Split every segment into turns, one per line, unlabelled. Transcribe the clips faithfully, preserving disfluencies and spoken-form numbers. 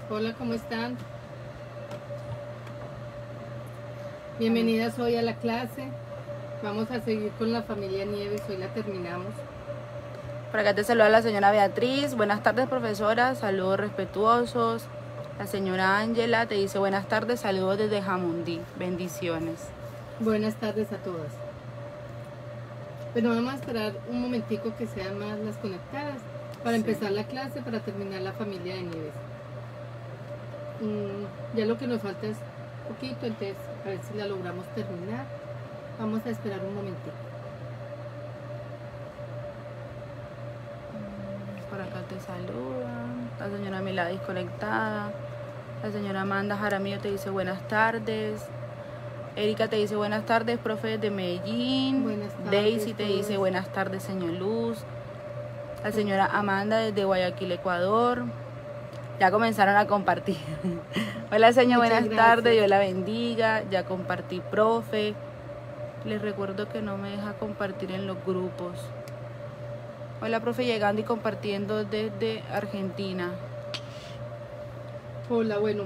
Hola, ¿cómo están? Bienvenidas hoy a la clase. Vamos a seguir con la familia Nieves, hoy la terminamos.
Por acá te saluda la señora Beatriz. Buenas tardes, profesora. Saludos respetuosos. La señora Ángela te dice buenas tardes, saludos desde Jamundí. Bendiciones.
Buenas tardes a todas. Pero vamos a esperar un momentico que sean más las conectadas para
Sí.
empezar la clase, para terminar la familia de Nieves. Mm, ya lo que nos falta es poquito, entonces a ver si la logramos terminar. Vamos a esperar un momentito.
Por acá te saludan. La señora Miladis conectada. La señora Amanda Jaramillo te dice buenas tardes. Erika te dice buenas tardes, profe de Medellín.
Buenas tardes,
Daisy te
todos.
dice buenas tardes, señor Luz. La señora Amanda desde Guayaquil, Ecuador. Ya comenzaron a compartir. Hola, señor,
Muchas
buenas
gracias.
tardes, Dios la bendiga. Ya compartí, profe. Les recuerdo que no me deja compartir en los grupos. Hola, profe, llegando y compartiendo desde Argentina.
Hola, bueno.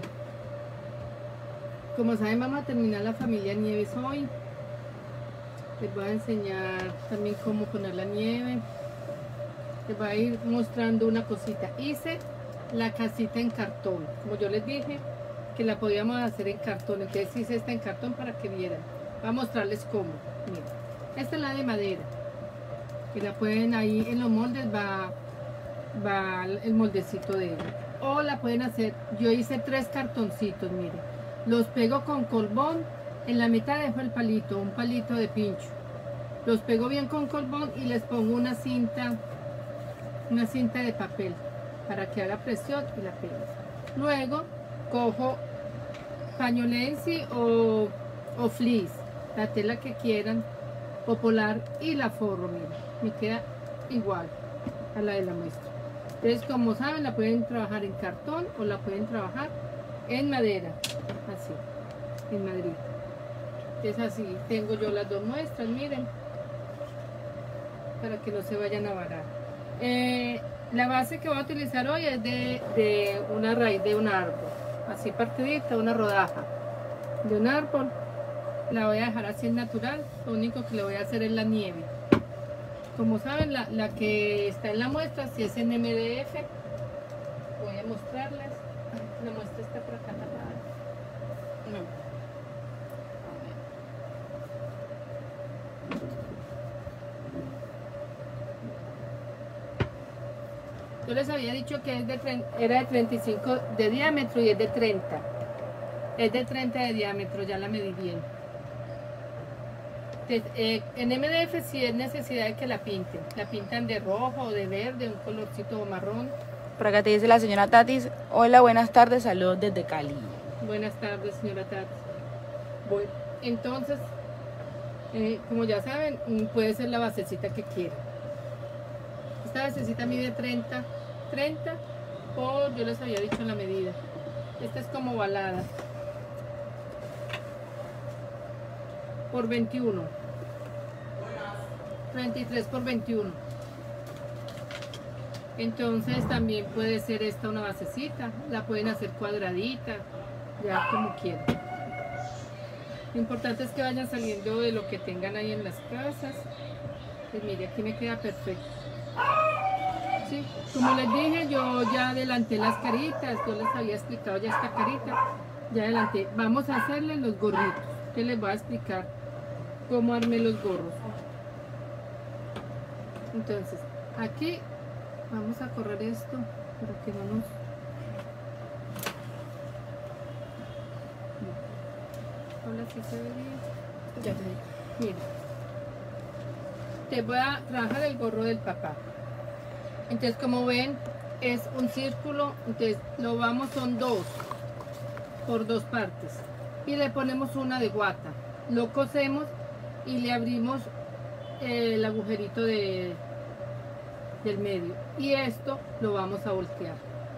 Como saben, vamos a terminar la familia Nieves hoy. Les voy a enseñar también cómo poner la nieve. Les voy a ir mostrando una cosita. Hice la casita en cartón. Como yo les dije que la podíamos hacer en cartón. Entonces hice esta en cartón para que vieran. Voy a mostrarles cómo. Miren, esta es la de madera. Que la pueden ahí en los moldes, va, va el moldecito de ella. O la pueden hacer, yo hice tres cartoncitos, miren. Los pego con colbón. En la mitad dejo el palito, un palito de pincho. Los pego bien con colbón y les pongo una cinta, una cinta de papel para que haga presión y la pego. Luego cojo pañolensi o, o fleece, la tela que quieran, o polar, y la forro, miren, me queda igual a la de la muestra. Entonces, como saben, la pueden trabajar en cartón o la pueden trabajar en madera, así, en madera. Es así, tengo yo las dos muestras, miren, para que no se vayan a varar. Eh, la base que voy a utilizar hoy es de, de una raíz de un árbol, así partidita, una rodaja de un árbol. La voy a dejar así en natural, lo único que le voy a hacer es la nieve. Como saben, la, la que está en la muestra, si es en M D F, voy a mostrarles. La muestra está por acá tapada. No. Yo les había dicho que es de, era de treinta y cinco de diámetro y es de treinta. Es de treinta de diámetro, ya la medí bien. Entonces, eh, en M D F sí es necesidad de que la pinten. La pintan de rojo o de verde, un colorcito marrón.
Por acá te dice la señora Tatis. Hola, buenas tardes, saludos desde Cali.
Buenas tardes, señora Tatis. Bueno, entonces, eh, como ya saben, puede ser la basecita que quieran. Esta basecita mide treinta, treinta por, yo les había dicho la medida. Esta es como balada. Por veintiuno. treinta y tres por veintiuno. Entonces también puede ser esta una basecita. La pueden hacer cuadradita, ya como quieran. Lo importante es que vayan saliendo de lo que tengan ahí en las casas. Pues mire, aquí me queda perfecto. Sí, como les dije, yo ya adelanté las caritas. Yo les había explicado ya esta carita. Ya adelanté. Vamos a hacerle los gorritos. Que les voy a explicar cómo armé los gorros. Entonces, aquí vamos a correr esto para que no nos... Ahora sí se ve bien. Ya te digo. Mira, te voy a trabajar el gorro del papá. Entonces, como ven, es un círculo. Entonces, lo vamos, son dos por dos partes. Y le ponemos una de guata. Lo cosemos y le abrimos el agujerito de, del medio. Y esto lo vamos a voltear.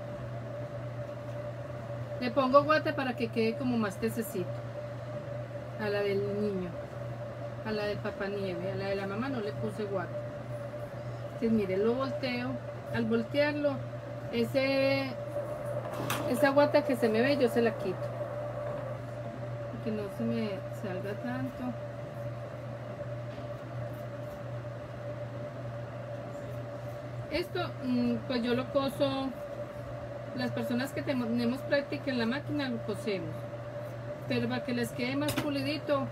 Le pongo guata para que quede como más tececito. A la del niño, a la del papá nieve, a la de la mamá no le puse guata. Entonces miren, lo volteo. Al voltearlo, ese Esa guata que se me ve yo se la quito, que no se me salga tanto. Esto pues yo lo coso, las personas que tenemos práctica en la máquina lo cosemos, pero para que les quede más pulidito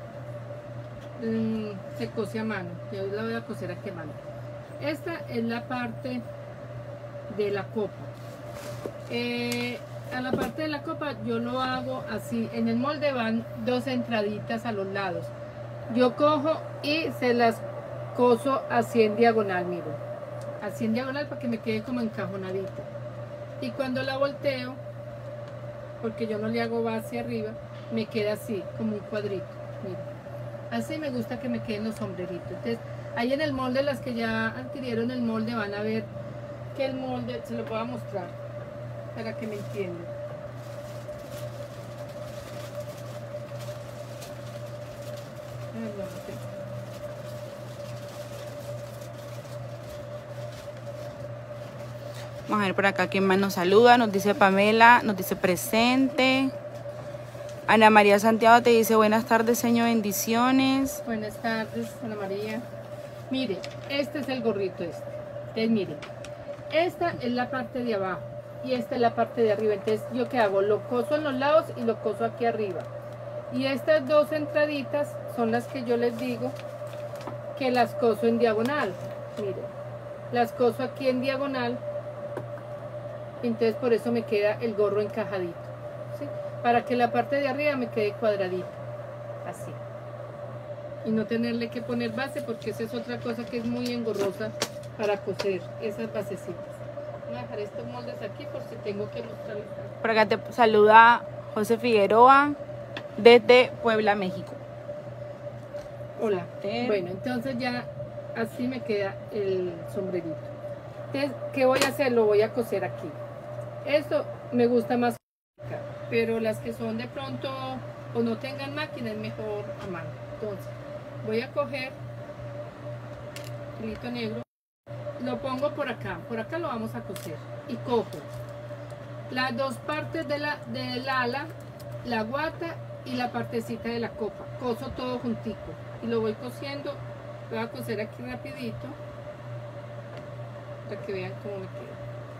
se cose a mano. Yo la voy a coser aquí a mano. Esta es la parte de la copa. eh, a la parte de la copa yo lo hago así. En el molde van dos entraditas a los lados, yo cojo y se las coso así en diagonal, miren, así en diagonal para que me quede como encajonadita. Y cuando la volteo, porque yo no le hago base arriba, me queda así como un cuadrito, miren. Así me gusta que me queden los sombreritos. Entonces ahí en el molde, las que ya adquirieron el molde van a ver que el molde, se lo voy a mostrar para que me entiendan.
Vamos a ver por acá quién más nos saluda. Nos dice Pamela, nos dice presente. Ana María Santiago te dice buenas tardes, señor, bendiciones.
Buenas tardes, Ana María. Mire, este es el gorrito este. Entonces, mire, esta es la parte de abajo y esta es la parte de arriba. Entonces, ¿yo qué hago? Lo coso en los lados y lo coso aquí arriba. Y estas dos entraditas son las que yo les digo que las coso en diagonal. Mire, las coso aquí en diagonal. Entonces, por eso me queda el gorro encajadito, ¿sí? Para que la parte de arriba me quede cuadradita, así. Y no tenerle que poner base, porque esa es otra cosa que es muy engorrosa para coser, esas basecitas. Voy a dejar estos moldes aquí por si tengo que mostrarles.
Por acá te saluda José Figueroa desde Puebla, México.
Hola. Bueno, entonces ya así me queda el sombrerito. Entonces, ¿qué voy a hacer? Lo voy a coser aquí. Esto me gusta más, pero las que son de pronto o no tengan máquina es mejor a mano. Entonces voy a coger hilito negro, lo pongo por acá, por acá lo vamos a coser y cojo las dos partes de la del ala, la guata y la partecita de la copa, coso todo juntico y lo voy cosiendo. Lo voy a coser aquí rapidito para que vean cómo me queda.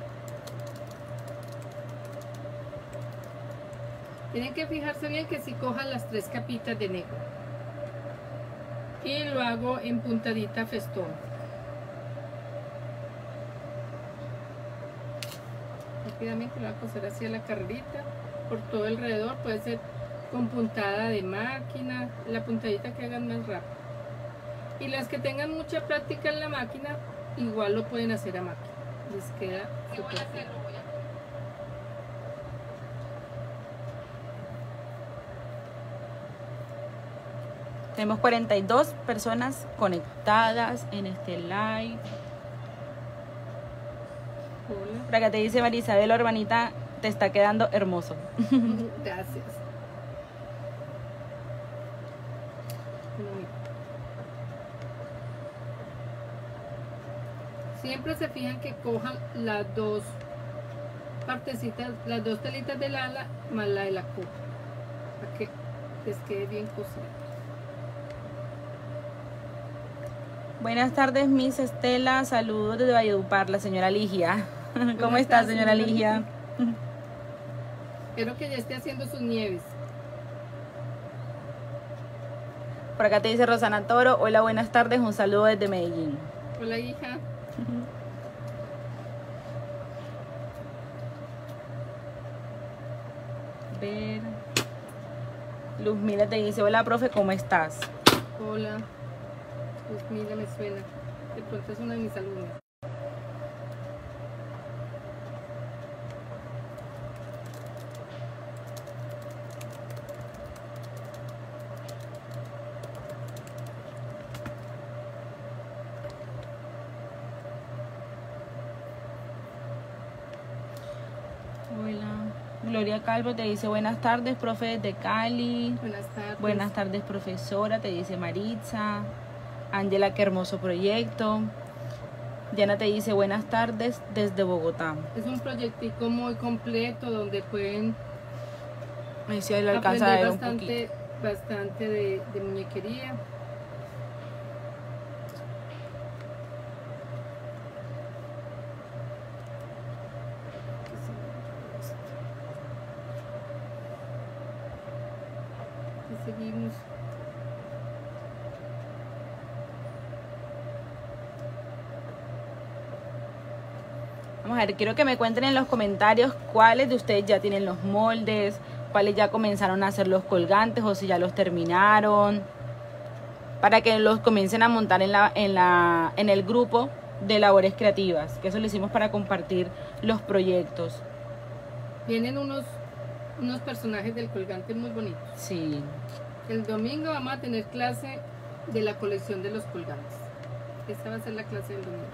Tienen que fijarse bien que si cojan las tres capitas de negro. Y lo hago en puntadita festón. Rápidamente lo voy a coser así a la carrerita, por todo alrededor. Puede ser con puntada de máquina, la puntadita que hagan más rápido. Y las que tengan mucha práctica en la máquina, igual lo pueden hacer a máquina. Les queda súper bien.
Tenemos cuarenta y dos personas conectadas en este live.
Hola.
Por acá te dice Marisabel, hermanita, te está quedando hermoso.
Gracias. Siempre se fijan que cojan las dos partecitas, las dos telitas del ala más la de la copa, para que les quede bien cosida.
Buenas tardes, Miss Estela. Saludos desde Valledupar, la señora Ligia. ¿Cómo está, señora Ligia?
Espero que ya esté haciendo sus nieves.
Por acá te dice Rosana Toro. Hola, buenas tardes. Un saludo desde Medellín.
Hola, hija.
Ver. Luz Mila te dice, hola, profe, ¿cómo estás?
Hola. Pues mira, me suena. De pronto es una de mis alumnas.
Hola. Gloria Calvo te dice, buenas tardes, profe desde Cali.
Buenas tardes.
Buenas tardes, profesora, te dice Maritza. Ángela, qué hermoso proyecto. Diana te dice buenas tardes desde Bogotá.
Es un proyectico muy completo donde pueden
Ahí sí le alcanza a ver un
bastante,
poquito.
bastante de, de muñequería. Aquí seguimos.
Vamos a ver, quiero que me cuenten en los comentarios cuáles de ustedes ya tienen los moldes, cuáles ya comenzaron a hacer los colgantes o si ya los terminaron, para que los comiencen a montar en, la, en, la, en el grupo de labores creativas, que eso lo hicimos para compartir los proyectos.
Vienen unos, unos personajes del colgante muy bonitos.
Sí.
El domingo vamos a tener clase de la colección de los colgantes. Esta va a ser la clase del domingo.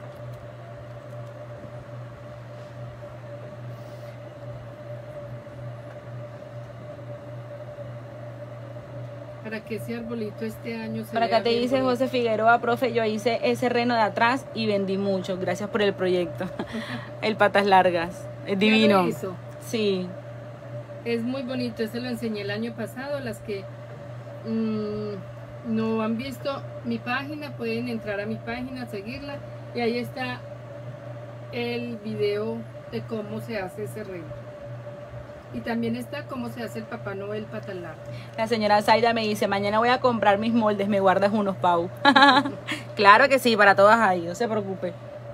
Para que ese arbolito este año se
Para
vea
acá te
bien
dice
bonito.
José Figueroa, profe, yo hice ese reno de atrás y vendí mucho. Gracias por el proyecto. El patas largas. Es divino.
Ya lo hizo.
Sí.
Es muy bonito, ese lo enseñé el año pasado. Las que mmm, no han visto mi página pueden entrar a mi página, seguirla y ahí está el video de cómo se hace ese reno. Y también está cómo se hace el Papá Noel patas largas.
La señora Zaida me dice, mañana voy a comprar mis moldes, me guardas unos, Pau. Claro que sí, para todas ahí, no se preocupe.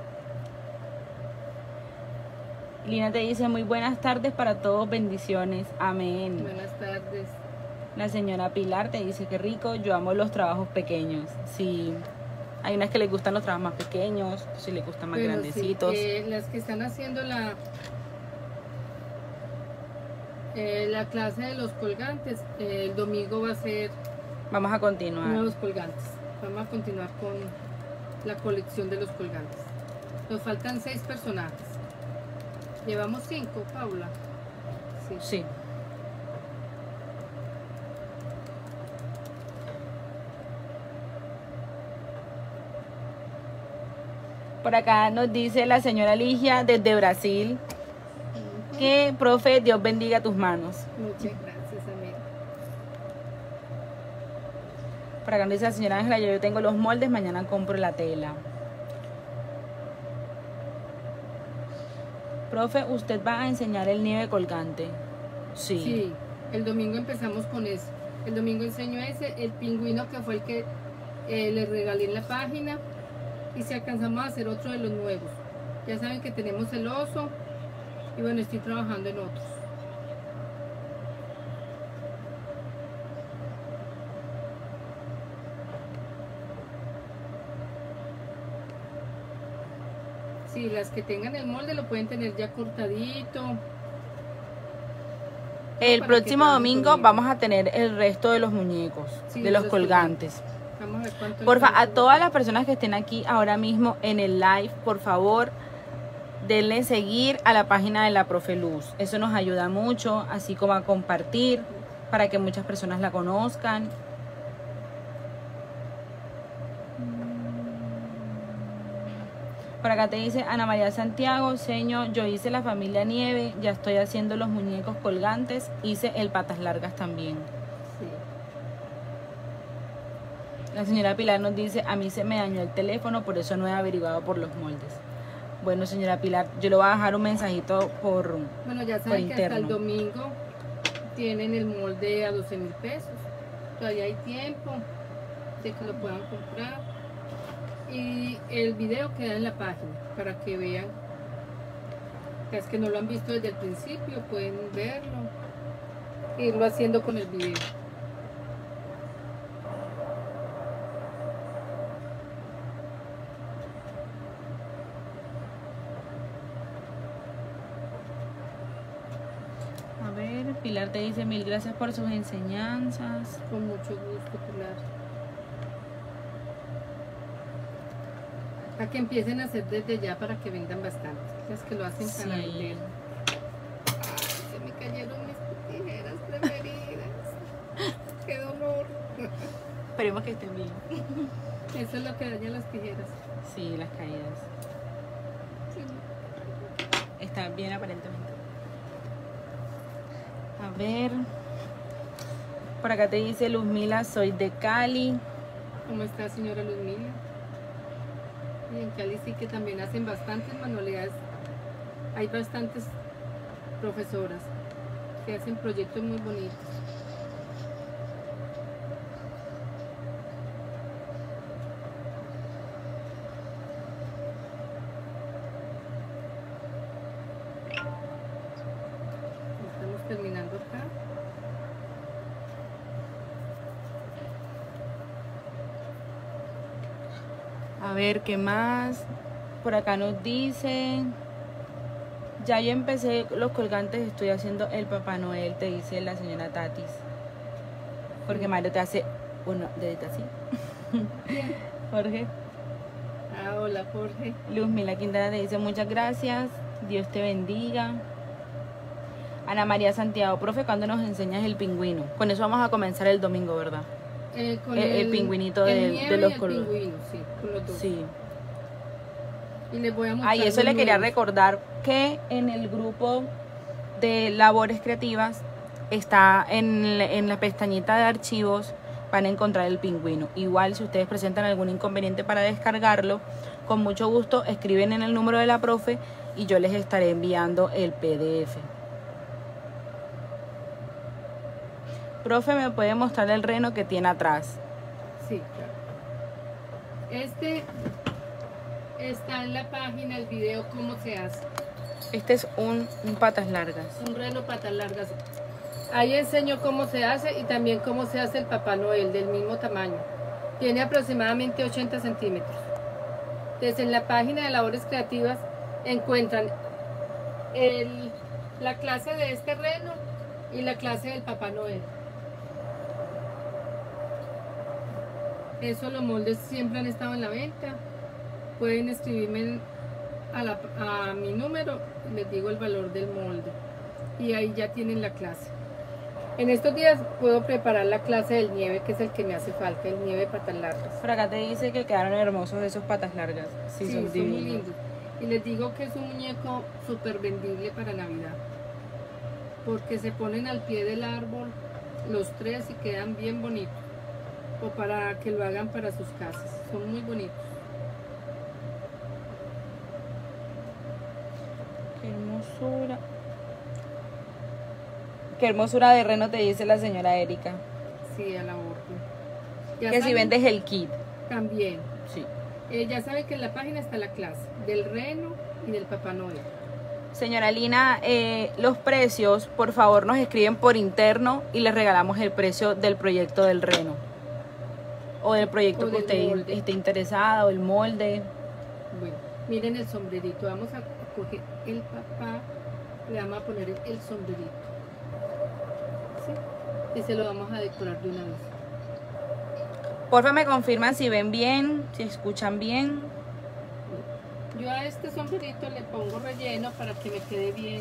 Lina te dice, muy buenas tardes para todos, bendiciones, amén.
Buenas tardes.
La señora Pilar te dice, qué rico, yo amo los trabajos pequeños. Sí, hay unas que les gustan los trabajos más pequeños, si les gustan más
Bueno,
grandecitos.
sí, eh, las que están haciendo la... Eh, la clase de los colgantes, eh, el domingo va a ser
Vamos a continuar.
nuevos colgantes. Vamos a continuar con la colección de los colgantes. Nos faltan seis personajes. Llevamos cinco, Paula. Sí.
Sí. Por acá nos dice la señora Ligia desde Brasil. Que, profe, Dios bendiga tus manos.
Muchas gracias, amiga.
Por acá nos dice la señora Ángela, yo tengo los moldes, mañana compro la tela. Profe, ¿usted va a enseñar el nieve colgante? Sí.
Sí, el domingo empezamos con eso. El domingo enseño ese, el pingüino que fue el que eh, les regalé en la página. Y si alcanzamos a hacer otro de los nuevos. Ya saben que tenemos el oso. Y bueno, estoy trabajando en otros. Sí, las que tengan el molde lo pueden tener ya cortadito.
El
Para
próximo
que
domingo
trabajen
vamos a tener el resto de los muñecos,
Sí,
de
de
los
los
colgantes.
Vamos a ver cuánto
Porfa, a
alcanza.
todas las personas que estén aquí ahora mismo en el live, por favor, denle seguir a la página de la Profe Luz. Eso nos ayuda mucho, así como a compartir para que muchas personas la conozcan. Por acá te dice Ana María Santiago, señor, yo hice la familia Nieve, ya estoy haciendo los muñecos colgantes, hice el patas largas también.
Sí.
La señora Pilar nos dice, a mí se me dañó el teléfono, por eso no he averiguado por los moldes. Bueno, señora Pilar, yo le voy a dejar un mensajito por,
Bueno, ya
por
saben que hasta
interno.
el domingo tienen el molde a doce mil pesos. Todavía hay tiempo de que lo puedan comprar. Y el video queda en la página para que vean. Las que no lo han visto desde el principio pueden verlo. Irlo haciendo con el video.
A ver, Pilar te dice mil gracias por sus enseñanzas.
Con mucho gusto, Pilar. Para que empiecen a hacer desde ya para que vendan bastante. Las que lo hacen para
Sí.
vender. Ay, se me cayeron mis tijeras preferidas. Qué dolor.
Esperemos que estén bien.
Eso es lo que daña las tijeras.
Sí, las caídas. está bien aparentemente. A ver. Por acá te dice Luzmila, soy de Cali.
¿Cómo está, señora Luzmila? Y en Cali sí que también hacen bastantes manualidades. Hay bastantes profesoras que hacen proyectos muy bonitos. Estamos terminando acá.
A ver, ¿qué más? Por acá nos dicen... Ya yo empecé los colgantes, estoy haciendo el Papá Noel, te dice la señora Tatis. Porque Mario te hace uno dedito así. Jorge.
Ah, hola, Jorge.
Luzmila Quintana te dice muchas gracias, Dios te bendiga. Ana María Santiago, profe, ¿cuándo nos enseñas el pingüino? Con eso vamos a comenzar el domingo, ¿verdad?
Eh, con
el, el pingüinito
el
de,
nieve
de los
y el
colores.
pingüino, sí, con los dos.
Sí.
Y les voy a mostrar.
Ay, eso
los
le quería
nuevos.
recordar que en el grupo de labores creativas está en, en la pestañita de archivos, van a encontrar el pingüino. Igual si ustedes presentan algún inconveniente para descargarlo, con mucho gusto escriben en el número de la profe y yo les estaré enviando el P D F. Profe, ¿me puede mostrar el reno que tiene atrás?
Sí, claro. Este está en la página, el video, cómo se hace.
Este es un, un patas largas.
Un reno patas largas. Ahí enseño cómo se hace y también cómo se hace el Papá Noel del mismo tamaño. Tiene aproximadamente ochenta centímetros. Entonces en la página de labores creativas encuentran el, la clase de este reno y la clase del Papá Noel. Eso, los moldes siempre han estado en la venta. Pueden escribirme a, la, a mi número, les digo el valor del molde y ahí ya tienen la clase. En estos días puedo preparar la clase del nieve, que es el que me hace falta, el nieve patas largas.
Por acá te dice que quedaron hermosos esos patas largas. Sí,
Sí,
son
son
divinos.
muy lindos. Y les digo que es un muñeco súper vendible para Navidad, porque se ponen al pie del árbol los tres y quedan bien bonitos, o para que lo hagan para sus casas. Son muy bonitos.
Qué hermosura. Qué hermosura de reno te dice la señora Erika.
Sí, a la orden. Ya
Que si
saben,
vendes el kit.
también.
Sí.
Eh, ya saben que en la página está la clase del reno y del Papá Noel.
Señora Lina, eh, los precios, por favor, nos escriben por interno y les regalamos el precio del proyecto del reno. O del proyecto
O
que
del
usted
molde.
esté interesada, o el molde.
Bueno, miren el sombrerito. Vamos a coger el papá, le vamos a poner el, el sombrerito. ¿Sí? Y se lo vamos a decorar de una vez.
Porfa, me confirman si ven bien, si escuchan bien.
Yo a este sombrerito le pongo relleno para que me quede bien.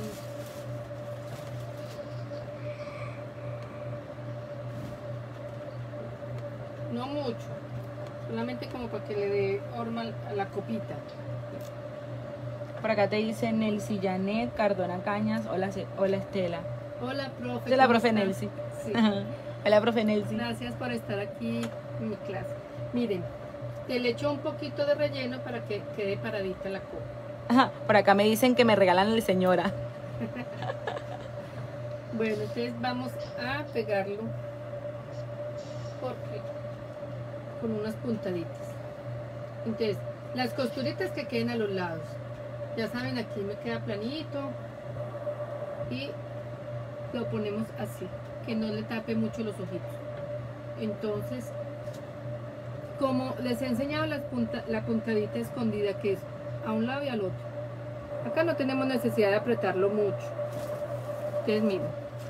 No mucho, solamente como para que le dé forma a la copita.
Por acá te dice Nelcy Janet Cardona Cañas. Hola, Ce- hola Estela.
Hola, profe.
Es la
¿cómo
profe
está?
Nelcy.
Sí.
Hola, profe Nelcy.
Gracias por estar aquí en mi clase. Miren, te le echo un poquito de relleno para que quede paradita la copa.
Ajá, por acá me dicen que me regalan el señora.
Bueno, entonces vamos a pegarlo porque con unas puntaditas. Entonces, las costuritas que queden a los lados. Ya saben, aquí me queda planito y lo ponemos así, que no le tape mucho los ojitos. Entonces, como les he enseñado las punta, la puntadita escondida, que es a un lado y al otro. Acá no tenemos necesidad de apretarlo mucho. Entonces, miren.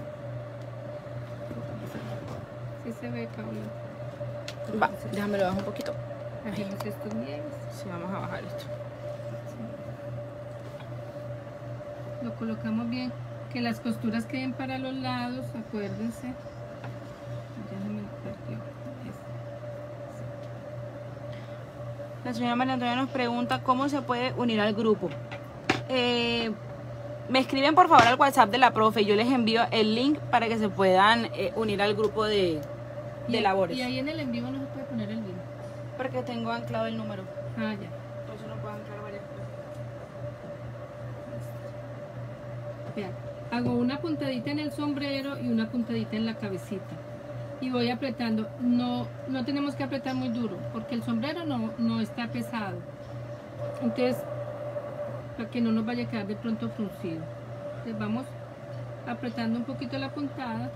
¿Sí se ve, Paula?
Va, déjame lo bajo un poquito.
Hacemos estos nieves.
Sí, vamos a bajar esto.
Lo colocamos bien, que las costuras queden para los lados, acuérdense. Ya se me perdió.
La señora María Antonia nos pregunta cómo se puede unir al grupo. Eh, Me escriben por favor al WhatsApp de la profe. Yo les envío el link para que se puedan eh, unir al grupo de, de
y,
labores.
Y ahí en el en vivo no se puede poner el link.
Porque tengo anclado el número.
Ah, ya.
Por eso no puedo anclar varias cosas.
Vean, hago una puntadita en el sombrero y una puntadita en la cabecita. Y voy apretando. No, no tenemos que apretar muy duro, porque el sombrero no, no está pesado. Entonces, para que no nos vaya a quedar de pronto fruncido. Entonces vamos apretando un poquito la puntada.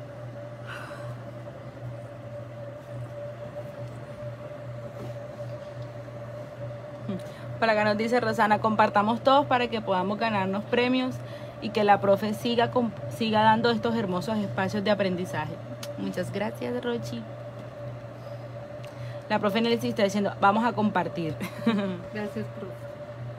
Para acá nos dice Rosana, compartamos todos para que podamos ganarnos premios y que la profe siga, siga dando estos hermosos espacios de aprendizaje. Muchas gracias, Rochi. La profe Nelsi está diciendo, vamos a compartir.
Gracias, profe.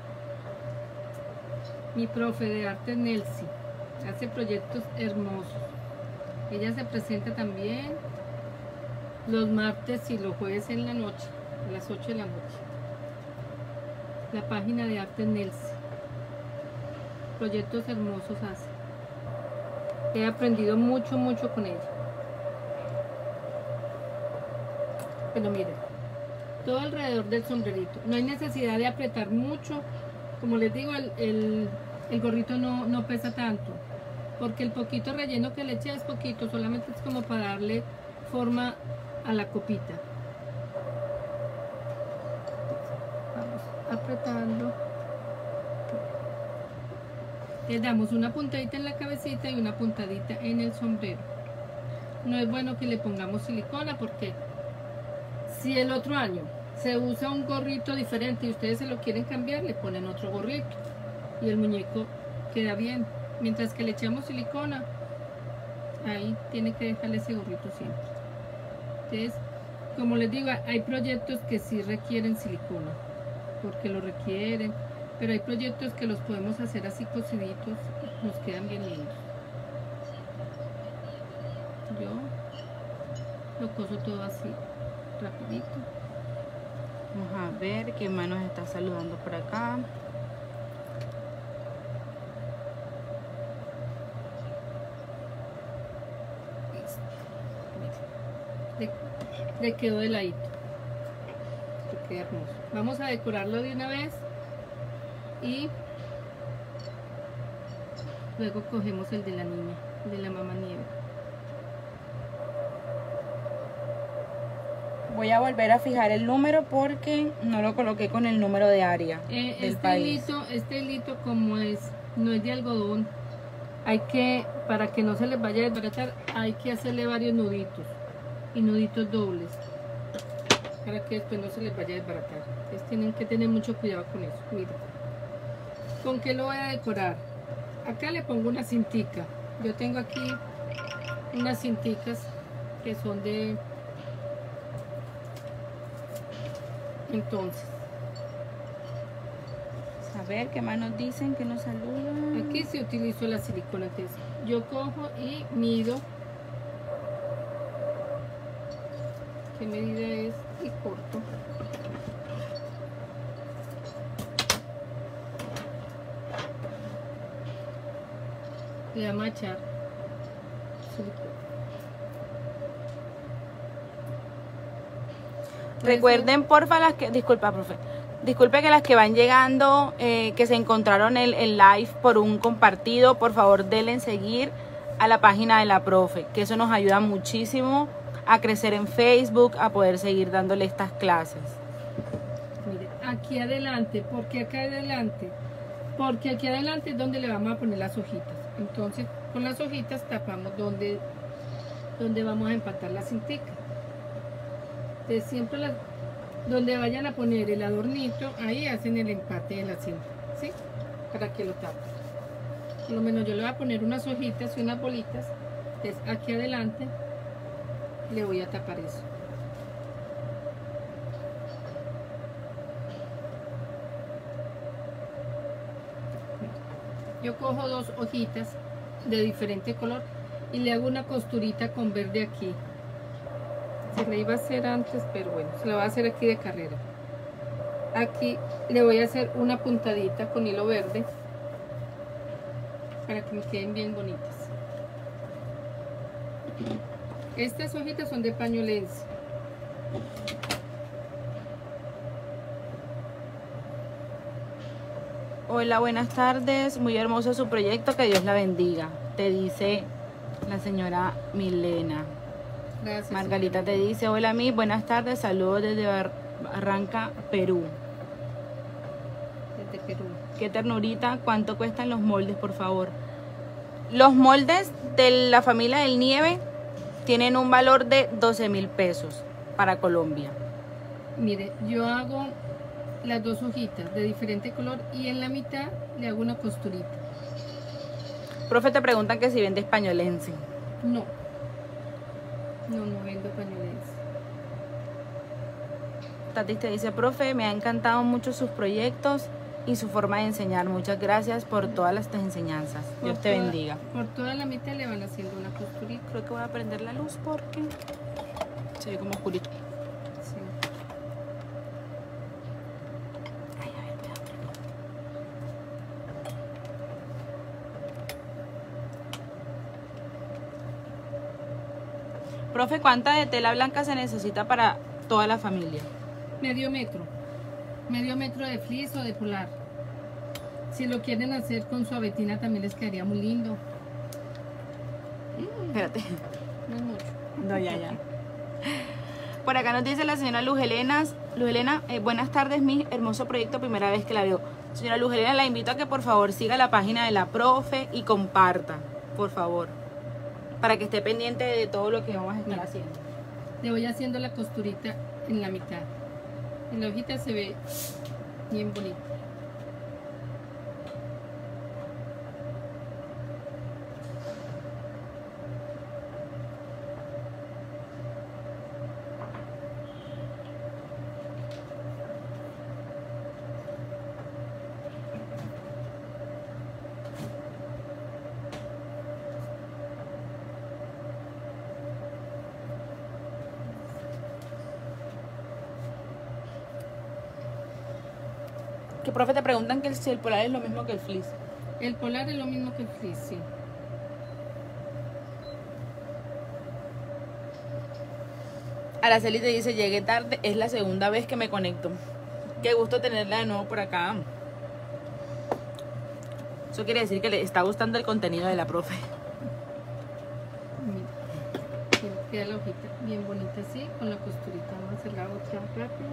Mi profe de arte Nelsi hace proyectos hermosos. Ella se presenta también los martes y los jueves en la noche, a las ocho de la noche. La página de arte Nelsi. Proyectos hermosos hace. He aprendido mucho, mucho con ella. Pero miren, todo alrededor del sombrerito. No hay necesidad de apretar mucho. Como les digo, el, el, el gorrito no, no pesa tanto, porque el poquito relleno que le eché es poquito, solamente es como para darle forma a la copita. Vamos apretando. Le damos una puntadita en la cabecita y una puntadita en el sombrero. No es bueno que le pongamos silicona, porque si el otro año se usa un gorrito diferente y ustedes se lo quieren cambiar, le ponen otro gorrito y el muñeco queda bien. Mientras que le echamos silicona, ahí tiene que dejarle ese gorrito siempre. Entonces, como les digo, hay proyectos que sí requieren silicona, porque lo requieren, pero hay proyectos que los podemos hacer así cosiditos y nos quedan bien lindos. Yo lo coso todo así, rapidito.
Vamos a ver quién más nos está saludando por acá.
Le, le quedó de ladito. Queda hermoso. Vamos a decorarlo de una vez y luego cogemos el de la niña, el de la mamá nieve.
Voy a volver a fijar el número porque no lo coloqué con el número de área
eh,
del
este
país.
hilito, este hilito como es, no es de algodón, hay que, para que no se les vaya a desbaratar, hay que hacerle varios nuditos y nuditos dobles para que después no se les vaya a desbaratar. Entonces tienen que tener mucho cuidado con eso. Miren, ¿con qué lo voy a decorar? Acá le pongo una cintica. Yo tengo aquí unas cinticas que son de... Entonces,
a ver qué más nos dicen, que nos saludan.
aquí se utilizó la silicona. Entonces, yo cojo y mido qué medida es y corto. Le voy a machar silicona.
Recuerden porfa las que, disculpa profe, disculpe que las que van llegando, eh, que se encontraron el, el live por un compartido, por favor denle en seguir a la página de la profe, que eso nos ayuda muchísimo a crecer en Facebook, a poder seguir dándole estas clases.
Mire, aquí adelante, ¿por qué acá adelante? Porque aquí adelante es donde le vamos a poner las hojitas. Entonces, con las hojitas tapamos donde, donde vamos a empatar la cintica. Entonces, siempre las, donde vayan a poner el adornito, ahí hacen el empate de la cinta, ¿sí? Para que lo tapen. Por lo menos yo le voy a poner unas hojitas y unas bolitas. Entonces, aquí adelante le voy a tapar eso. Yo cojo dos hojitas de diferente color y le hago una costurita con verde aquí. Se la iba a hacer antes, pero bueno, se la voy a hacer aquí de carrera. Aquí le voy a hacer una puntadita con hilo verde para que me queden bien bonitas. Estas hojitas son de pañolense.
Hola, buenas tardes. Muy hermoso su proyecto, que Dios la bendiga. Te dice la señora Milena.
Gracias.
Margarita te dice, hola mi, buenas tardes, saludos desde Barranca, Perú.
Desde Perú.
Qué ternurita, ¿cuánto cuestan los moldes, por favor? Los moldes de la familia del Nieve tienen un valor de doce mil pesos para Colombia.
Mire, yo hago las dos hojitas de diferente color y en la mitad le hago una costurita.
Profe, te preguntan que si vende españolense.
No, no, no vendo pañolense.
Tati te dice, profe, me ha encantado mucho sus proyectos y su forma de enseñar. Muchas gracias por todas las enseñanzas. Dios
Por
te
toda-
bendiga.
Por toda la mitad le van haciendo una costurita.
Creo que voy a prender la luz porque se ve como oscurito.
Sí.
Ay, a ver, cuidado. Profe, ¿cuánta de tela blanca se necesita para toda la familia?
Medio metro. Medio metro de fleece o de polar. Si lo quieren hacer con suavetina también les quedaría muy lindo.
Espérate.
No es mucho.
No, ya, ya. Por acá nos dice la señora Luz Helena. Luz Helena, eh, buenas tardes, mi hermoso proyecto, primera vez que la veo. Señora Luz Helena, la invito a que por favor siga la página de la profe y comparta, por favor, para que esté pendiente de todo lo que vamos a estar
Mira.
haciendo.
Le voy haciendo la costurita en la mitad. En la hojita se ve bien bonito.
Que profe, te preguntan que el, si el polar es lo mismo que el fleece.
El polar es lo mismo que el fleece, sí.
Araceli te dice, llegué tarde, es la segunda vez que me conecto. Qué gusto tenerla de nuevo por acá. Eso quiere decir que le está gustando el contenido de la profe.
Mira, queda la hojita bien bonita así, con la costurita. Vamos a hacer la otra rápido.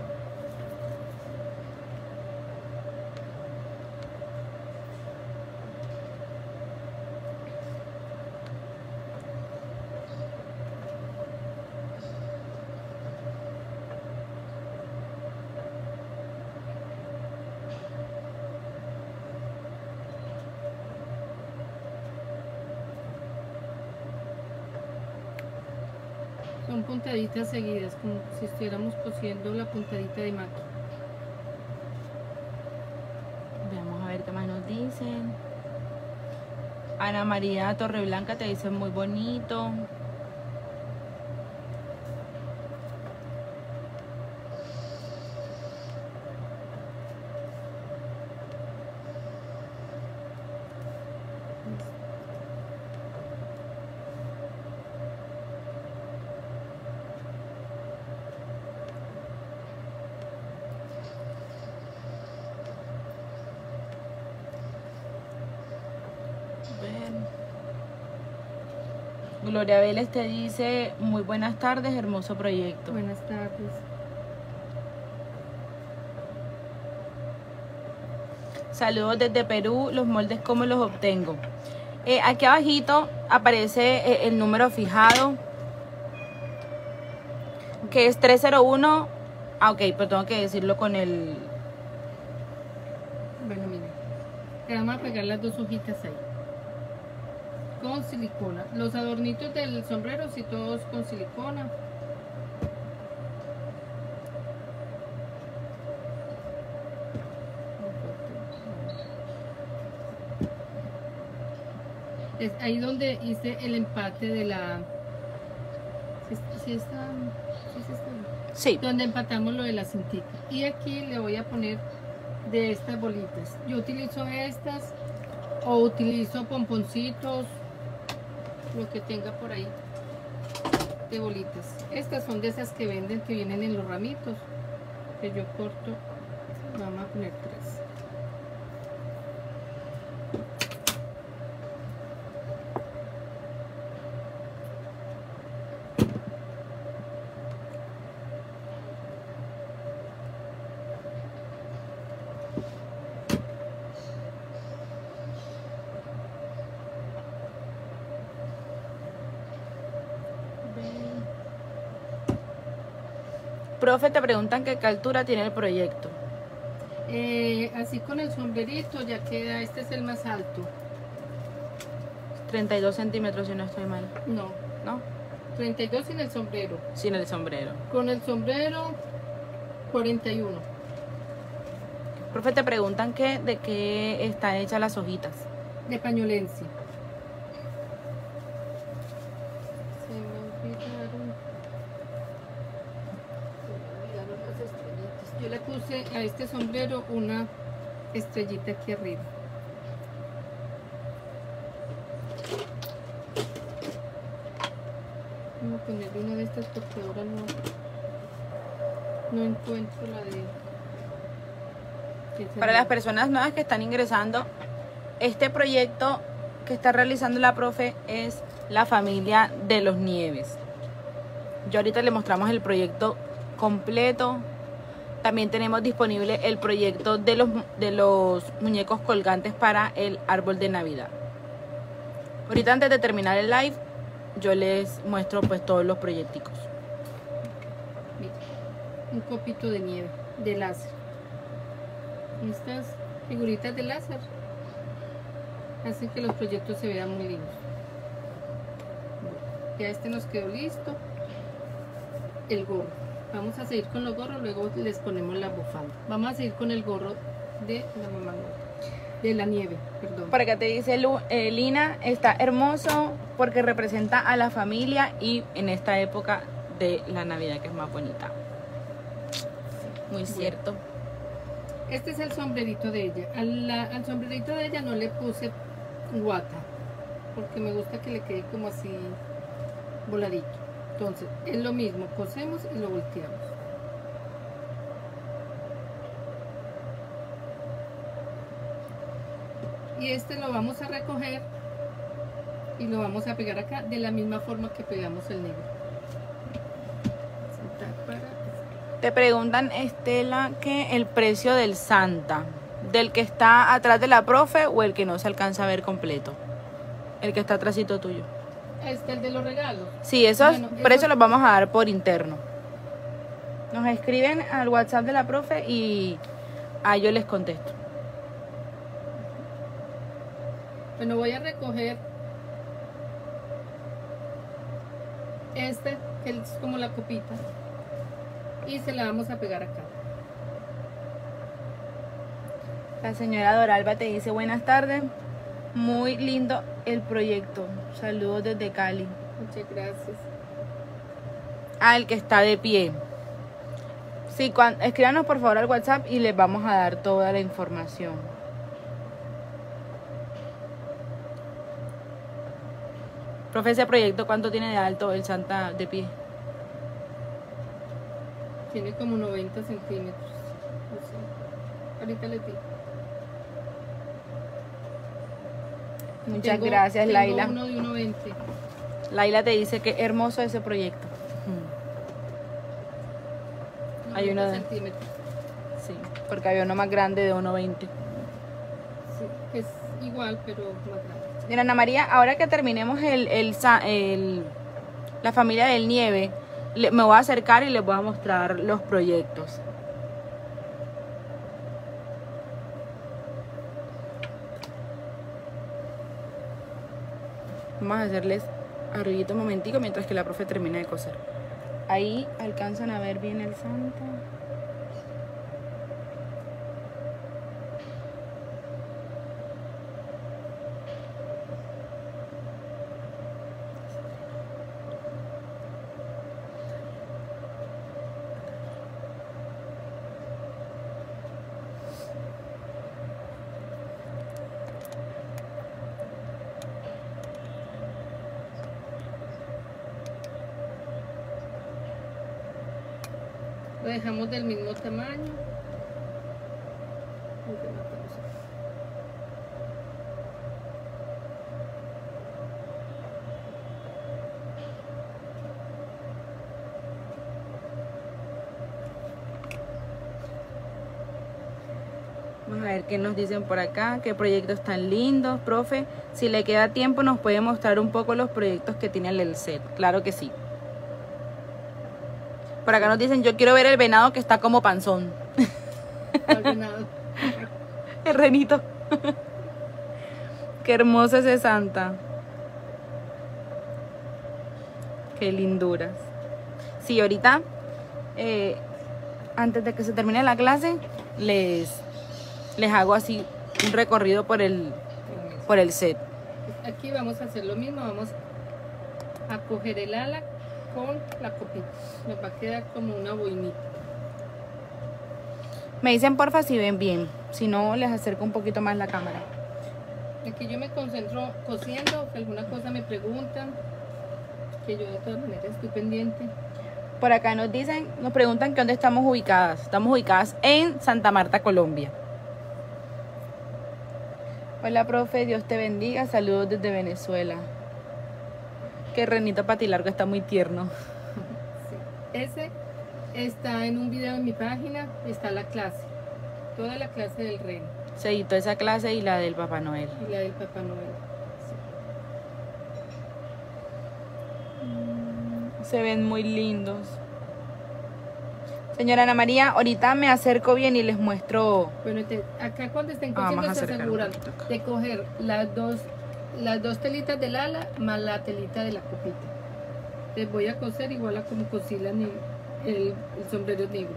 Son puntaditas seguidas, como si estuviéramos cosiendo la puntadita de máquina.
Veamos a ver qué más nos dicen. Ana María Torreblanca te dice muy bonito. Gloria Vélez te dice muy buenas tardes, hermoso proyecto.
Buenas tardes.
Saludos desde Perú. Los moldes, ¿cómo los obtengo? Eh, aquí abajito aparece eh, el número fijado, que es tres cero uno. Ah, ok, pero tengo que decirlo con el...
Bueno, mira, le vamos a pegar las dos hojitas ahí. Con silicona. Los adornitos del sombrero, sí, todos con silicona. Es ahí donde hice el empate de la... ¿Sí, sí está? ¿Sí se está bien?
Sí.
Donde empatamos lo de la cintita. Y aquí le voy a poner de estas bolitas. Yo utilizo estas o utilizo pomponcitos, lo que tenga por ahí de bolitas. Estas son de esas que venden, que vienen en los ramitos, que yo corto. Vamos a poner tres.
Profe, te preguntan que qué altura tiene el proyecto.
Eh, así con el sombrerito ya queda, este es el más alto.
treinta y dos centímetros si no estoy mal.
No,
¿No?
treinta y dos sin el sombrero.
Sin el sombrero.
Con el sombrero, cuarenta y uno.
Profe, te preguntan que de qué están hechas las hojitas.
De pañolencia. Se me olvidaron. Se me olvidaron las estrellitas. Yo le puse a este sombrero una estrellita aquí arriba. Vamos a ponerle una de estas porque ahora no, no encuentro la de... esa
Para
no.
las personas nuevas que están ingresando, este proyecto que está realizando la profe es la familia de los Nieves. Yo ahorita le mostramos el proyecto completo. También tenemos disponible el proyecto de los, de los muñecos colgantes para el árbol de Navidad. Ahorita, antes de terminar el live, yo les muestro pues todos los proyecticos.
Mira, un copito de nieve, de láser. Estas figuritas de láser hacen que los proyectos se vean muy lindos. Bueno, ya este nos quedó listo. El gorro. Vamos a seguir con los gorros, luego les ponemos la bufanda. Vamos a seguir con el gorro de la mamá de la nieve, perdón.
Por acá te dice Lu, eh, Lina, está hermoso porque representa a la familia y en esta época de la Navidad que es más bonita. Muy cierto.
Este es el sombrerito de ella. Al, la- al sombrerito de ella no le puse guata, porque me gusta que le quede como así voladito. Entonces, es lo mismo, cosemos y lo volteamos. Y este lo vamos a recoger y lo vamos a pegar acá de la misma forma que pegamos el negro. Sentar para-
Te preguntan, Estela, que el precio del Santa, del que está atrás de la profe o el que no se alcanza a ver completo. El que está atrásito tuyo.
Este, el de los regalos.
Sí, esos
Bueno, eso-
precios los vamos a dar por interno. Nos escriben al WhatsApp de la profe y a yo les contesto.
Bueno, voy a recoger este, que es como la copita, y se la vamos a pegar acá.
La señora Doralba te dice buenas tardes. Muy lindo el proyecto. Saludos desde Cali.
Muchas gracias.
Al que está de pie. Sí, cuan- escríbanos por favor al WhatsApp y les vamos a dar toda la información. Profe, ese proyecto, ¿cuánto tiene de alto el Santa de pie?
Tiene como noventa centímetros. No sé. Ahorita les digo.
Muchas
Tengo-
gracias,
tengo
Laila.
uno de uno veinte.
Laila te dice que hermoso ese proyecto. Hay uno de-
centímetros.
Sí, porque había uno más grande de uno veinte.
Sí, es igual, pero más grande.
Mira, Ana María, ahora que terminemos el, el, sa- el- la familia del Nieve, le- me voy a acercar y les voy a mostrar los proyectos. Vamos a hacerles arribito un momentico mientras que la profe termina de coser. Ahí alcanzan a ver bien el Santa.
Lo dejamos del mismo tamaño.
Vamos a ver qué nos dicen por acá, qué proyectos tan lindos, profe. Si le queda tiempo, nos puede mostrar un poco los proyectos que tiene el set. Claro que sí. Por acá nos dicen, yo quiero ver el venado que está como panzón.
El venado.
El renito. Qué hermosa ese Santa. Qué linduras. Sí, ahorita, eh, antes de que se termine la clase, les... les hago así un recorrido por el por el set.
Aquí vamos a hacer lo mismo, vamos a coger el ala con la copita, nos va a quedar como una boinita.
Me dicen porfa si ven bien, si no les acerco un poquito más la cámara.
Aquí yo me concentro cosiendo, que alguna cosa me preguntan, que yo de todas maneras estoy pendiente.
Por acá nos dicen, nos preguntan que dónde estamos ubicadas. Estamos ubicadas en Santa Marta, Colombia. Hola, profe, Dios te bendiga. Saludos desde Venezuela. Qué renito patilargo, está muy tierno.
Sí. Ese está en un video en mi página, está la clase, toda la clase del reno.
Se editó esa clase y la del Papá Noel.
Y la del Papá Noel. Sí.
Se ven muy lindos. Señora Ana María, ahorita me acerco bien y les muestro.
Bueno, te, acá cuando estén
Ah,
cosiendo
vamos a
se
acercar
aseguran
un poquito acá.
de coger las dos, las dos telitas del ala más la telita de la copita. Les voy a coser igual a como cosí la ne- el, el sombrero negro.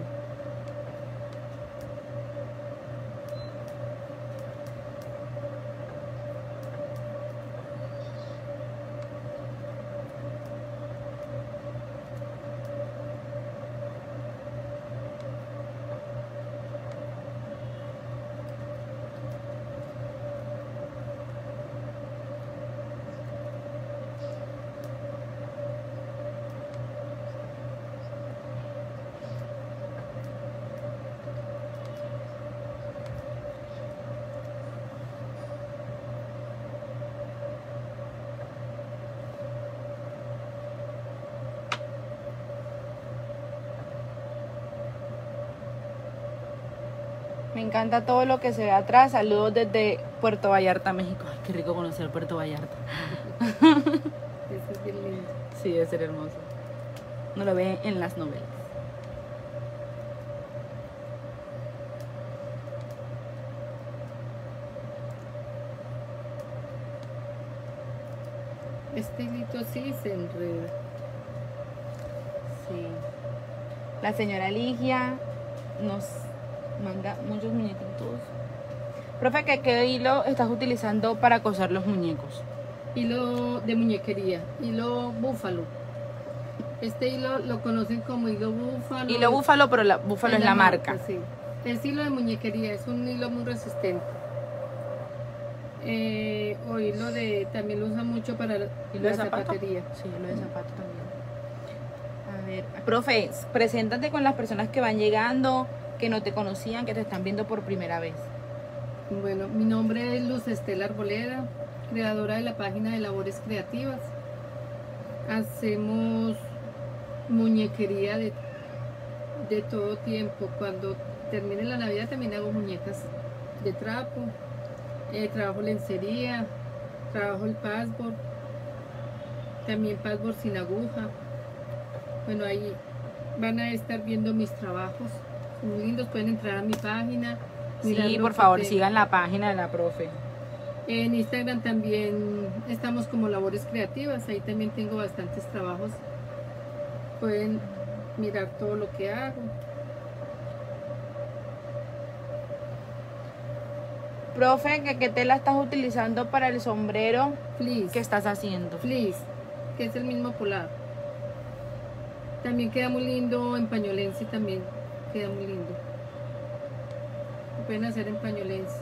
Me encanta todo lo que se ve atrás. Saludos desde Puerto Vallarta, México. Ay, qué rico conocer Puerto Vallarta.
Eso es bien lindo.
Sí, debe ser hermoso. No lo ve en las novelas.
Este hilito sí se enreda.
Sí. La señora Ligia nos manda muchos muñequitos. Profe, ¿qué, qué hilo estás utilizando para coser los muñecos?
Hilo de muñequería, hilo búfalo. Este hilo lo conocen como hilo búfalo.
Hilo búfalo, pero la búfalo es la marca.
Sí. Es hilo de muñequería, es un hilo muy resistente. Eh, o hilo de, también lo usan mucho para la
¿Hilo de zapato?
zapatería.
Sí, hilo de zapato también. A ver, profe, preséntate con las personas que van llegando, que no te conocían, que te están viendo por primera vez.
Bueno, mi nombre es Luz Estela Arboleda, creadora de la página de Labores Creativas. Hacemos muñequería de, de todo tiempo. Cuando termine la Navidad también hago muñecas de trapo, eh, trabajo lencería, trabajo el passboard, también passboard sin aguja. Bueno, ahí van a estar viendo mis trabajos, son muy lindos, pueden entrar a mi página. mirar
Sí,
lo
por
que
favor,
tengo.
sigan la página de la profe.
En Instagram también estamos como Labores Creativas, ahí también tengo bastantes trabajos. Pueden mirar todo lo que hago.
Profe, ¿qué, qué tela estás utilizando para el sombrero
Fleece,
que estás haciendo?
fleece, que es el mismo polar. También queda muy lindo en pañolense, también queda muy lindo. Lo pueden hacer en pañolense.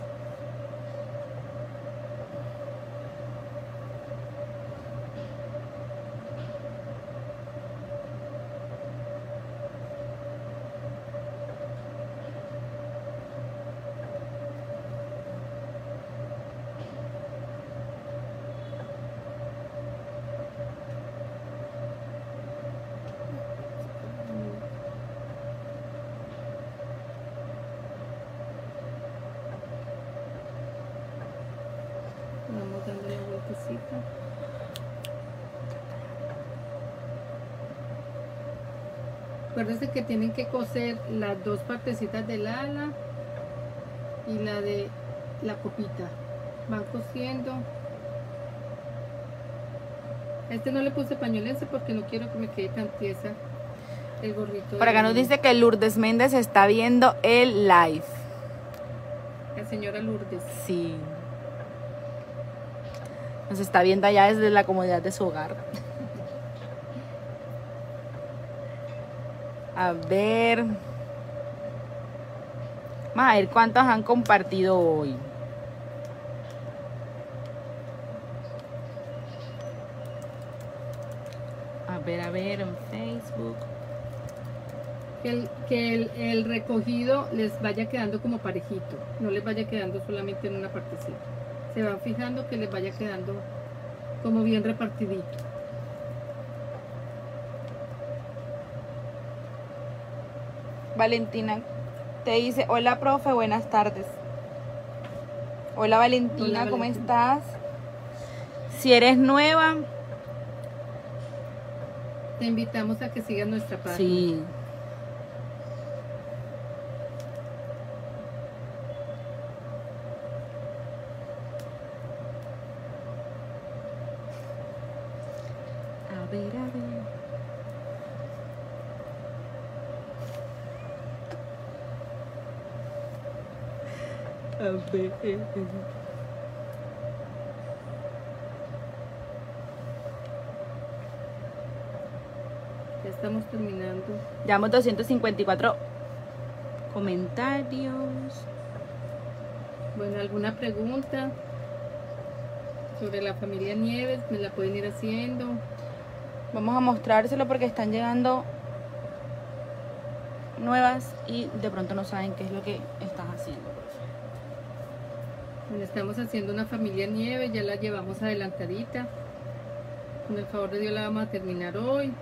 Acuérdense que tienen que coser las dos partecitas del ala y la de la copita. Van cosiendo. Este no le puse pañolense porque no quiero que me quede tan tiesa el gorrito.
Por acá nos dice que Lourdes Méndez está viendo el live.
La señora Lourdes.
Sí. Nos está viendo allá desde la comodidad de su hogar. A ver. Vamos a ver cuántos han compartido hoy. A ver, a ver, en Facebook.
Que, el, que el, el recogido les vaya quedando como parejito. No les vaya quedando solamente en una partecita. Se van fijando que les vaya quedando como bien repartidito.
Valentina te dice, hola profe, buenas tardes. Hola Valentina,
Hola,
¿cómo
Valentina.
estás? Si eres nueva,
Te invitamos a que sigas nuestra página.
sí. A ver, a ver. A ver.
Ya estamos terminando.
Llevamos doscientos cincuenta y cuatro comentarios.
Bueno, ¿alguna pregunta sobre la familia Nieves? Me la pueden ir haciendo.
Vamos a mostrárselo porque están llegando nuevas y de pronto no saben qué es lo que estás haciendo.
Bueno, estamos haciendo una familia Nieves, ya la llevamos adelantadita. Con el favor de Dios la vamos a terminar hoy.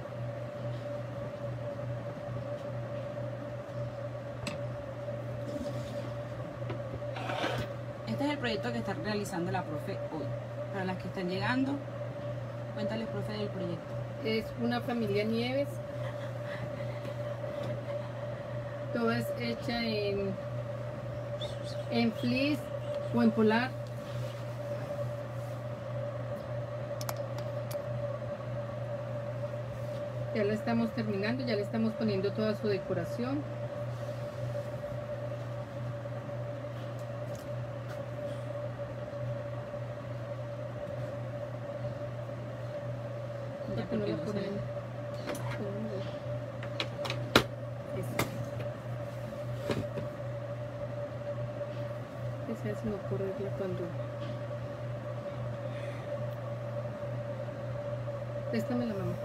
Este es el proyecto que está realizando la profe hoy. Para las que están llegando, cuéntales, profe, del proyecto.
Es una familia Nieves. Toda es hecha en, en fleece o en polar. Ya la estamos terminando, ya le estamos poniendo toda su decoración.
Ya,
¿Por qué no
porque
la
no se
ponen?
ve.
Eso. Esa es no correrla cuando... Préstame la mamá.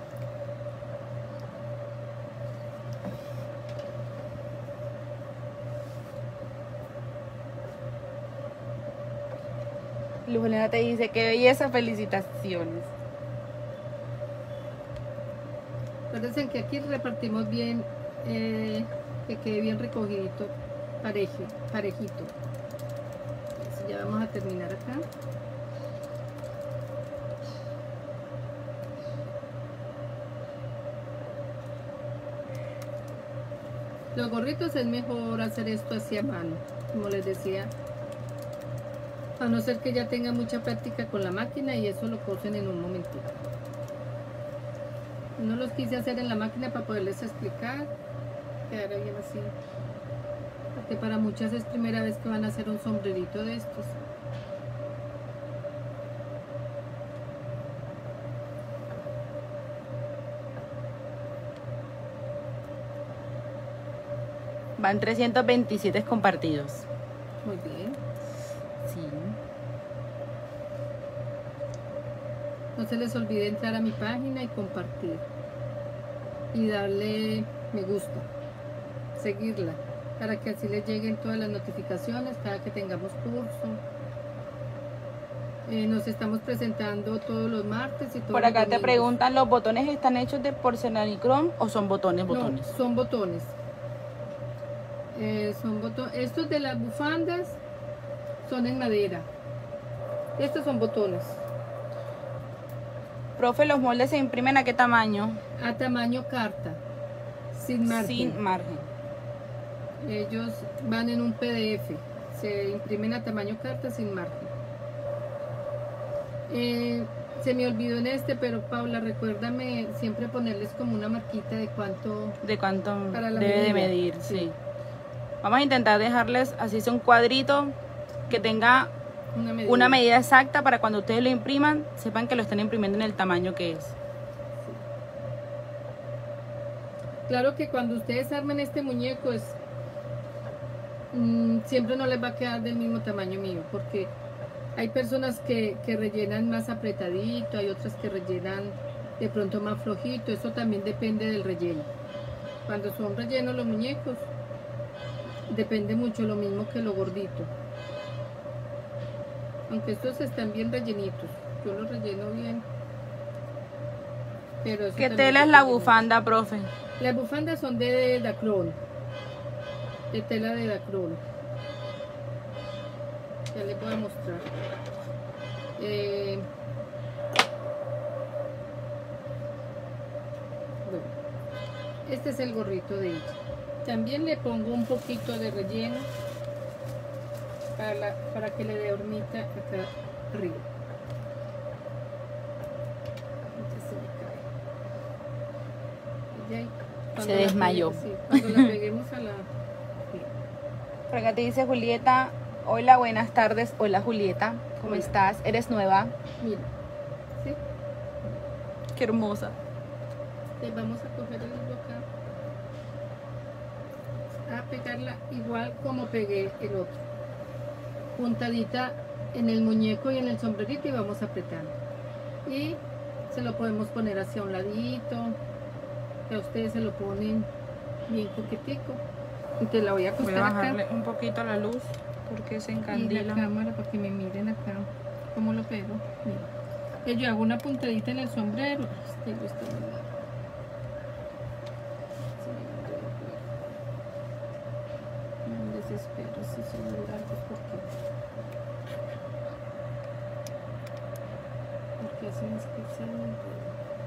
Luz Helena te dice, qué belleza, felicitaciones.
Acuérdense que aquí repartimos bien, eh, que quede bien recogidito, pareje, parejito. Entonces ya vamos a terminar acá. Los gorritos es mejor hacer esto así a mano, como les decía. A no ser que ya tengan mucha práctica con la máquina y eso lo cosen en un momentito. No los quise hacer en la máquina para poderles explicar. Quedará bien así. Porque para muchas es primera vez que van a hacer un sombrerito de estos.
Van trescientos veintisiete compartidos.
Muy bien.
Sí.
No se les olvide entrar a mi página y compartir. Y darle me gusta. Seguirla. Para que así les lleguen todas las notificaciones cada que tengamos curso. Eh, nos estamos presentando todos los martes y todos
Por
los
acá te
domingos.
preguntan, ¿los botones están hechos de porcelanicrón o son botones, botones?
No, son botones. Eh, son botones. Estos de las bufandas son en madera. Estos son botones.
Profe, ¿los moldes se imprimen a qué tamaño?
A tamaño carta. sin margen.
Sin margen.
Ellos van en un P D F, se imprimen a tamaño carta sin margen. Eh, se me olvidó en este, pero Paula, recuérdame siempre ponerles como una marquita de cuánto...
De cuánto
Para la
debe de
medida,
medir,
sí.
sí. Vamos a intentar dejarles así sea un cuadrito que tenga
Una medida.
una medida exacta para cuando ustedes lo impriman, sepan que lo están imprimiendo en el tamaño que es.
Claro que cuando ustedes armen este muñeco es mmm, siempre no les va a quedar del mismo tamaño mío, porque hay personas que, que rellenan más apretadito, hay otras que rellenan de pronto más flojito, eso también depende del relleno. Cuando son rellenos los muñecos, depende mucho, lo mismo que lo gordito. Aunque estos están bien rellenitos, yo los relleno bien. Pero eso
¿Qué
también
tela es la
depende mucho.
bufanda, profe?
Las bufandas son de Dacron, de tela de Dacron. Ya les voy a mostrar. Eh, bueno, este es el gorrito de ella. También le pongo un poquito de relleno para, la, para que le dé hormita acá arriba. Ya se me cae. Ella, cuando
Se
la
desmayó.
pegue- sí, cuando la peguemos a la...
Por acá te dice Julieta, hola, buenas tardes. Hola Julieta, ¿cómo
Hola.
estás? ¿Eres nueva?
Mira, ¿sí?
Qué hermosa.
Le vamos a coger el hilo acá, a pegarla igual como pegué el otro, puntadita en el muñeco y en el sombrerito, y vamos apretando, y se lo podemos poner hacia un ladito, que a ustedes se lo ponen bien coquetico. Y te la voy a
Voy
acostar
a
acá
bajarle un poquito la luz porque se
y la
encandila.
cámara para que me miren acá cómo lo pego. Mira, que yo hago una puntadita en el sombrero. Este hilo está muy largo. Se me enredó el cuero. Me desespero si son muy largos porque porque hacen es que se me enredan.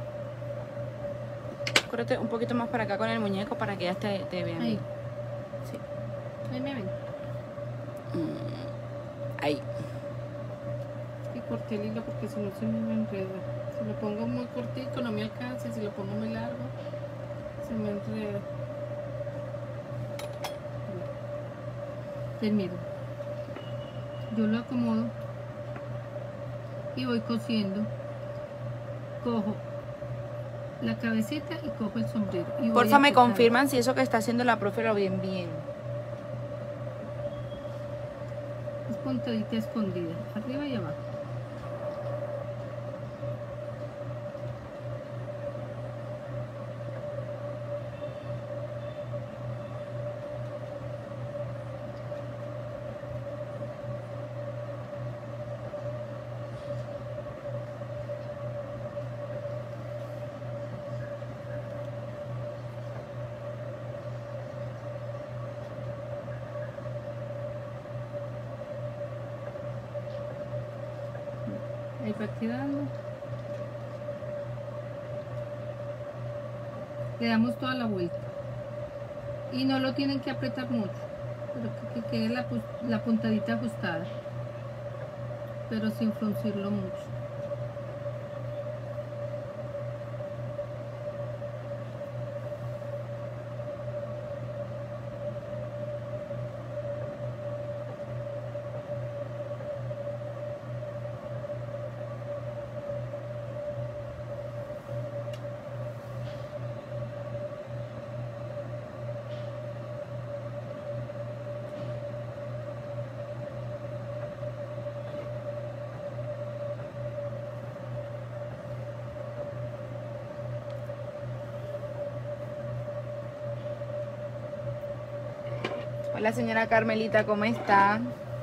Córrete un poquito más para acá con el muñeco para que ya te, te vean.
Ahí,
Sí.
ahí me ven.
Mm, Ahí.
Y corté el hilo porque si no se me enreda. Si lo pongo muy cortito no me alcanza, si lo pongo muy largo se me enreda. Entonces miren, yo lo acomodo y voy cosiendo. Cojo la cabecita y cojo el sombrero. Y voy
Porfa, me
apretando.
confirman si eso que está haciendo la profe lo ven bien.
Es puntadita escondida, arriba y abajo. Ahí va quedando. Le damos toda la vuelta. Y no lo tienen que apretar mucho, pero que, que quede la, pu- la puntadita ajustada, pero sin fruncirlo mucho.
Hola señora Carmelita, ¿cómo está?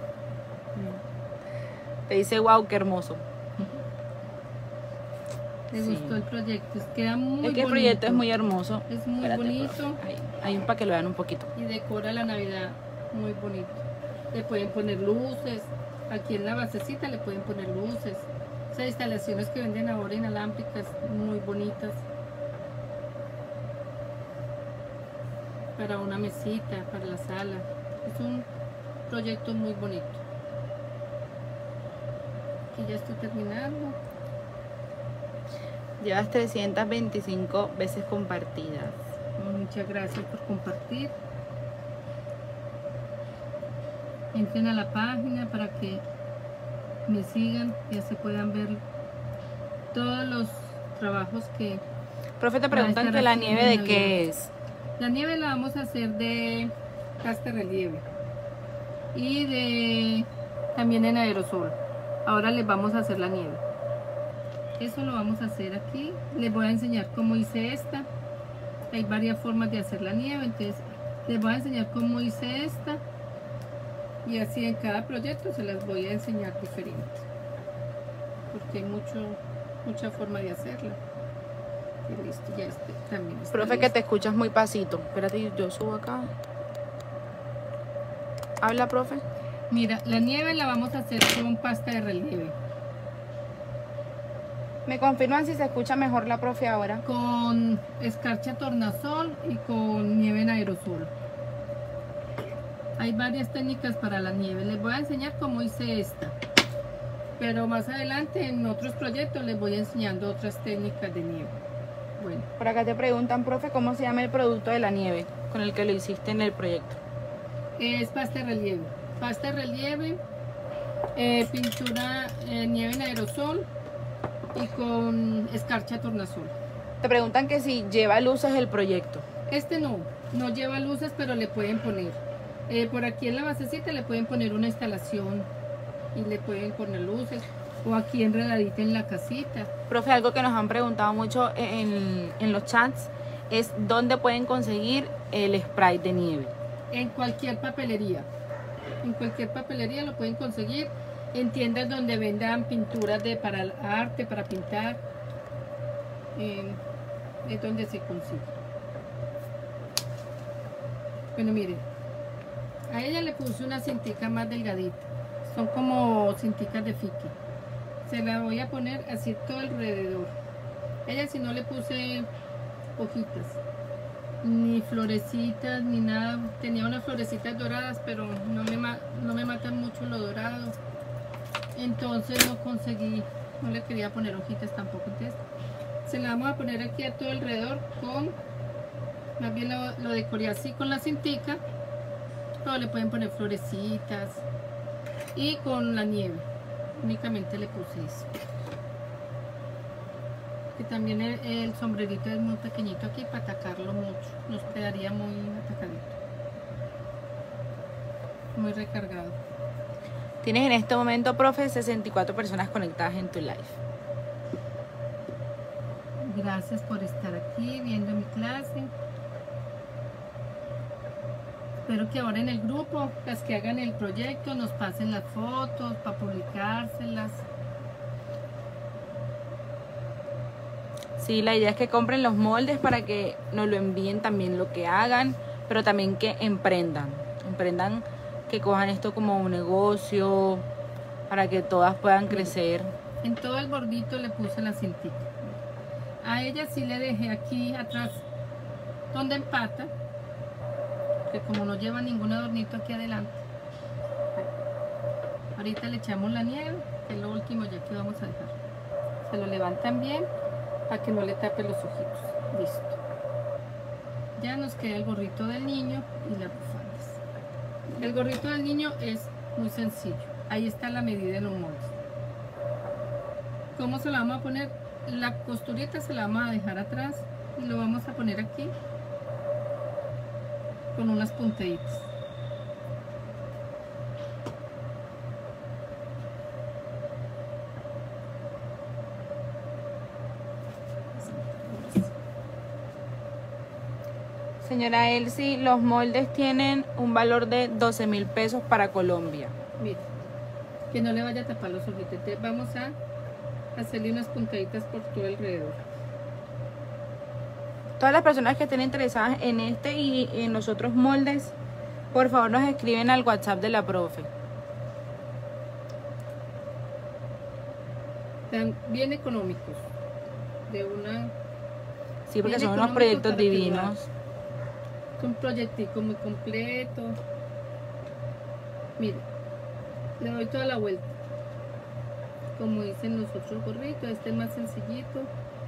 Te dice, wow, qué hermoso.
¿Le
Sí.
gustó el proyecto? Es- Queda muy
Es que el
bonito.
proyecto es muy hermoso.
Es muy
Espérate,
bonito.
profe. Ahí, ahí para que lo vean un poquito.
Y decora la Navidad muy bonito. Le pueden poner luces. Aquí en la basecita le pueden poner luces. Esas instalaciones que venden ahora inalámbricas muy bonitas. para una mesita, para la sala. Es un proyecto muy bonito. Aquí ya estoy terminando.
Llevas trescientas veinticinco veces compartidas.
Muchas gracias por compartir. Entren a la página para que me sigan y así puedan ver todos los trabajos que...
Profe, te preguntan que la nieve de qué es.
La nieve la vamos a hacer de pasta relieve y de también en aerosol. Ahora les vamos a hacer la nieve. Eso lo vamos a hacer aquí. Les voy a enseñar cómo hice esta. Hay varias formas de hacer la nieve, entonces les voy a enseñar cómo hice esta. Y así en cada proyecto se las voy a enseñar diferente. Porque hay mucho, mucha forma de hacerla. Y listo, ya este también está
Profe,
listo.
que te escuchas muy pasito. Espérate, yo subo acá. Habla, profe.
Mira, la nieve la vamos a hacer con pasta de relieve.
¿Me confirman si se escucha mejor la profe ahora?
Con escarcha tornasol y con nieve en aerosol. Hay varias técnicas para la nieve. Les voy a enseñar cómo hice esta. Pero más adelante en otros proyectos les voy enseñando otras técnicas de nieve. Bueno,
Por acá te preguntan, profe, ¿cómo se llama el producto de la nieve con el que lo hiciste en el proyecto?
es pasta de relieve. Pasta de relieve, eh, pintura, eh, nieve en aerosol y con escarcha tornasol.
Te preguntan que si lleva luces el proyecto.
Este no, no lleva luces, pero le pueden poner. Eh, por aquí en la basecita le pueden poner una instalación y le pueden poner luces. O aquí enredadita en la casita.
Profe, algo que nos han preguntado mucho en, en los chats es dónde pueden conseguir el spray de nieve.
En cualquier papelería. En cualquier papelería lo pueden conseguir. En tiendas donde vendan pinturas de para el arte, para pintar. Eh, es donde se consigue. Bueno, miren. A ella le puse una cintica más delgadita. Son como cinticas de fique. Se la voy a poner así todo alrededor. Ella si no le puse hojitas, ni florecitas, ni nada. Tenía unas florecitas doradas, pero no me, ma no me matan mucho lo dorado. Entonces no conseguí, no le quería poner hojitas tampoco. Entonces se la vamos a poner aquí a todo alrededor con, más bien lo, lo decoré así con la cintica, pero le pueden poner florecitas y con la nieve. Únicamente le puse eso. Que también el, el sombrerito es muy pequeñito aquí para atacarlo mucho. Nos quedaría muy atacadito. Muy recargado.
Tienes en este momento, profe, sesenta y cuatro personas conectadas en tu live.
Gracias por estar aquí viendo mi clase. Espero que ahora en el grupo, las que hagan el proyecto, nos pasen las fotos para publicárselas.
Sí, la idea es que compren los moldes para que nos lo envíen también lo que hagan, pero también que emprendan. Emprendan, que cojan esto como un negocio, para que todas puedan crecer.
En todo el bordito le puse la cintita. A ella sí le dejé aquí atrás, donde empata, que como no lleva ningún adornito aquí adelante. Ahorita le echamos la nieve, que es lo último ya que vamos a dejar. Se lo levantan bien para que no le tape los ojitos. Listo. Ya nos queda el gorrito del niño y las bufandas. El gorrito del niño es muy sencillo. Ahí está la medida en los moldes. ¿Cómo se la vamos a poner? La costurita se la vamos a dejar atrás y lo vamos a poner aquí con unas puntaditas.
Señora Elsie, los moldes tienen un valor de doce mil pesos para Colombia.
Mira, que no le vaya a tapar los ojitos. Entonces vamos a hacerle unas puntaditas por todo alrededor.
Todas las personas que estén interesadas en este y en los otros moldes, por favor nos escriben al WhatsApp de la profe.
Están bien económicos. De una...
Sí, porque
bien
son unos
económicos
proyectos
para que lo
divinos.
hagan. Es un proyectico muy completo. Mire, le doy toda la vuelta. Como dicen los otros gorritos, este es más sencillito.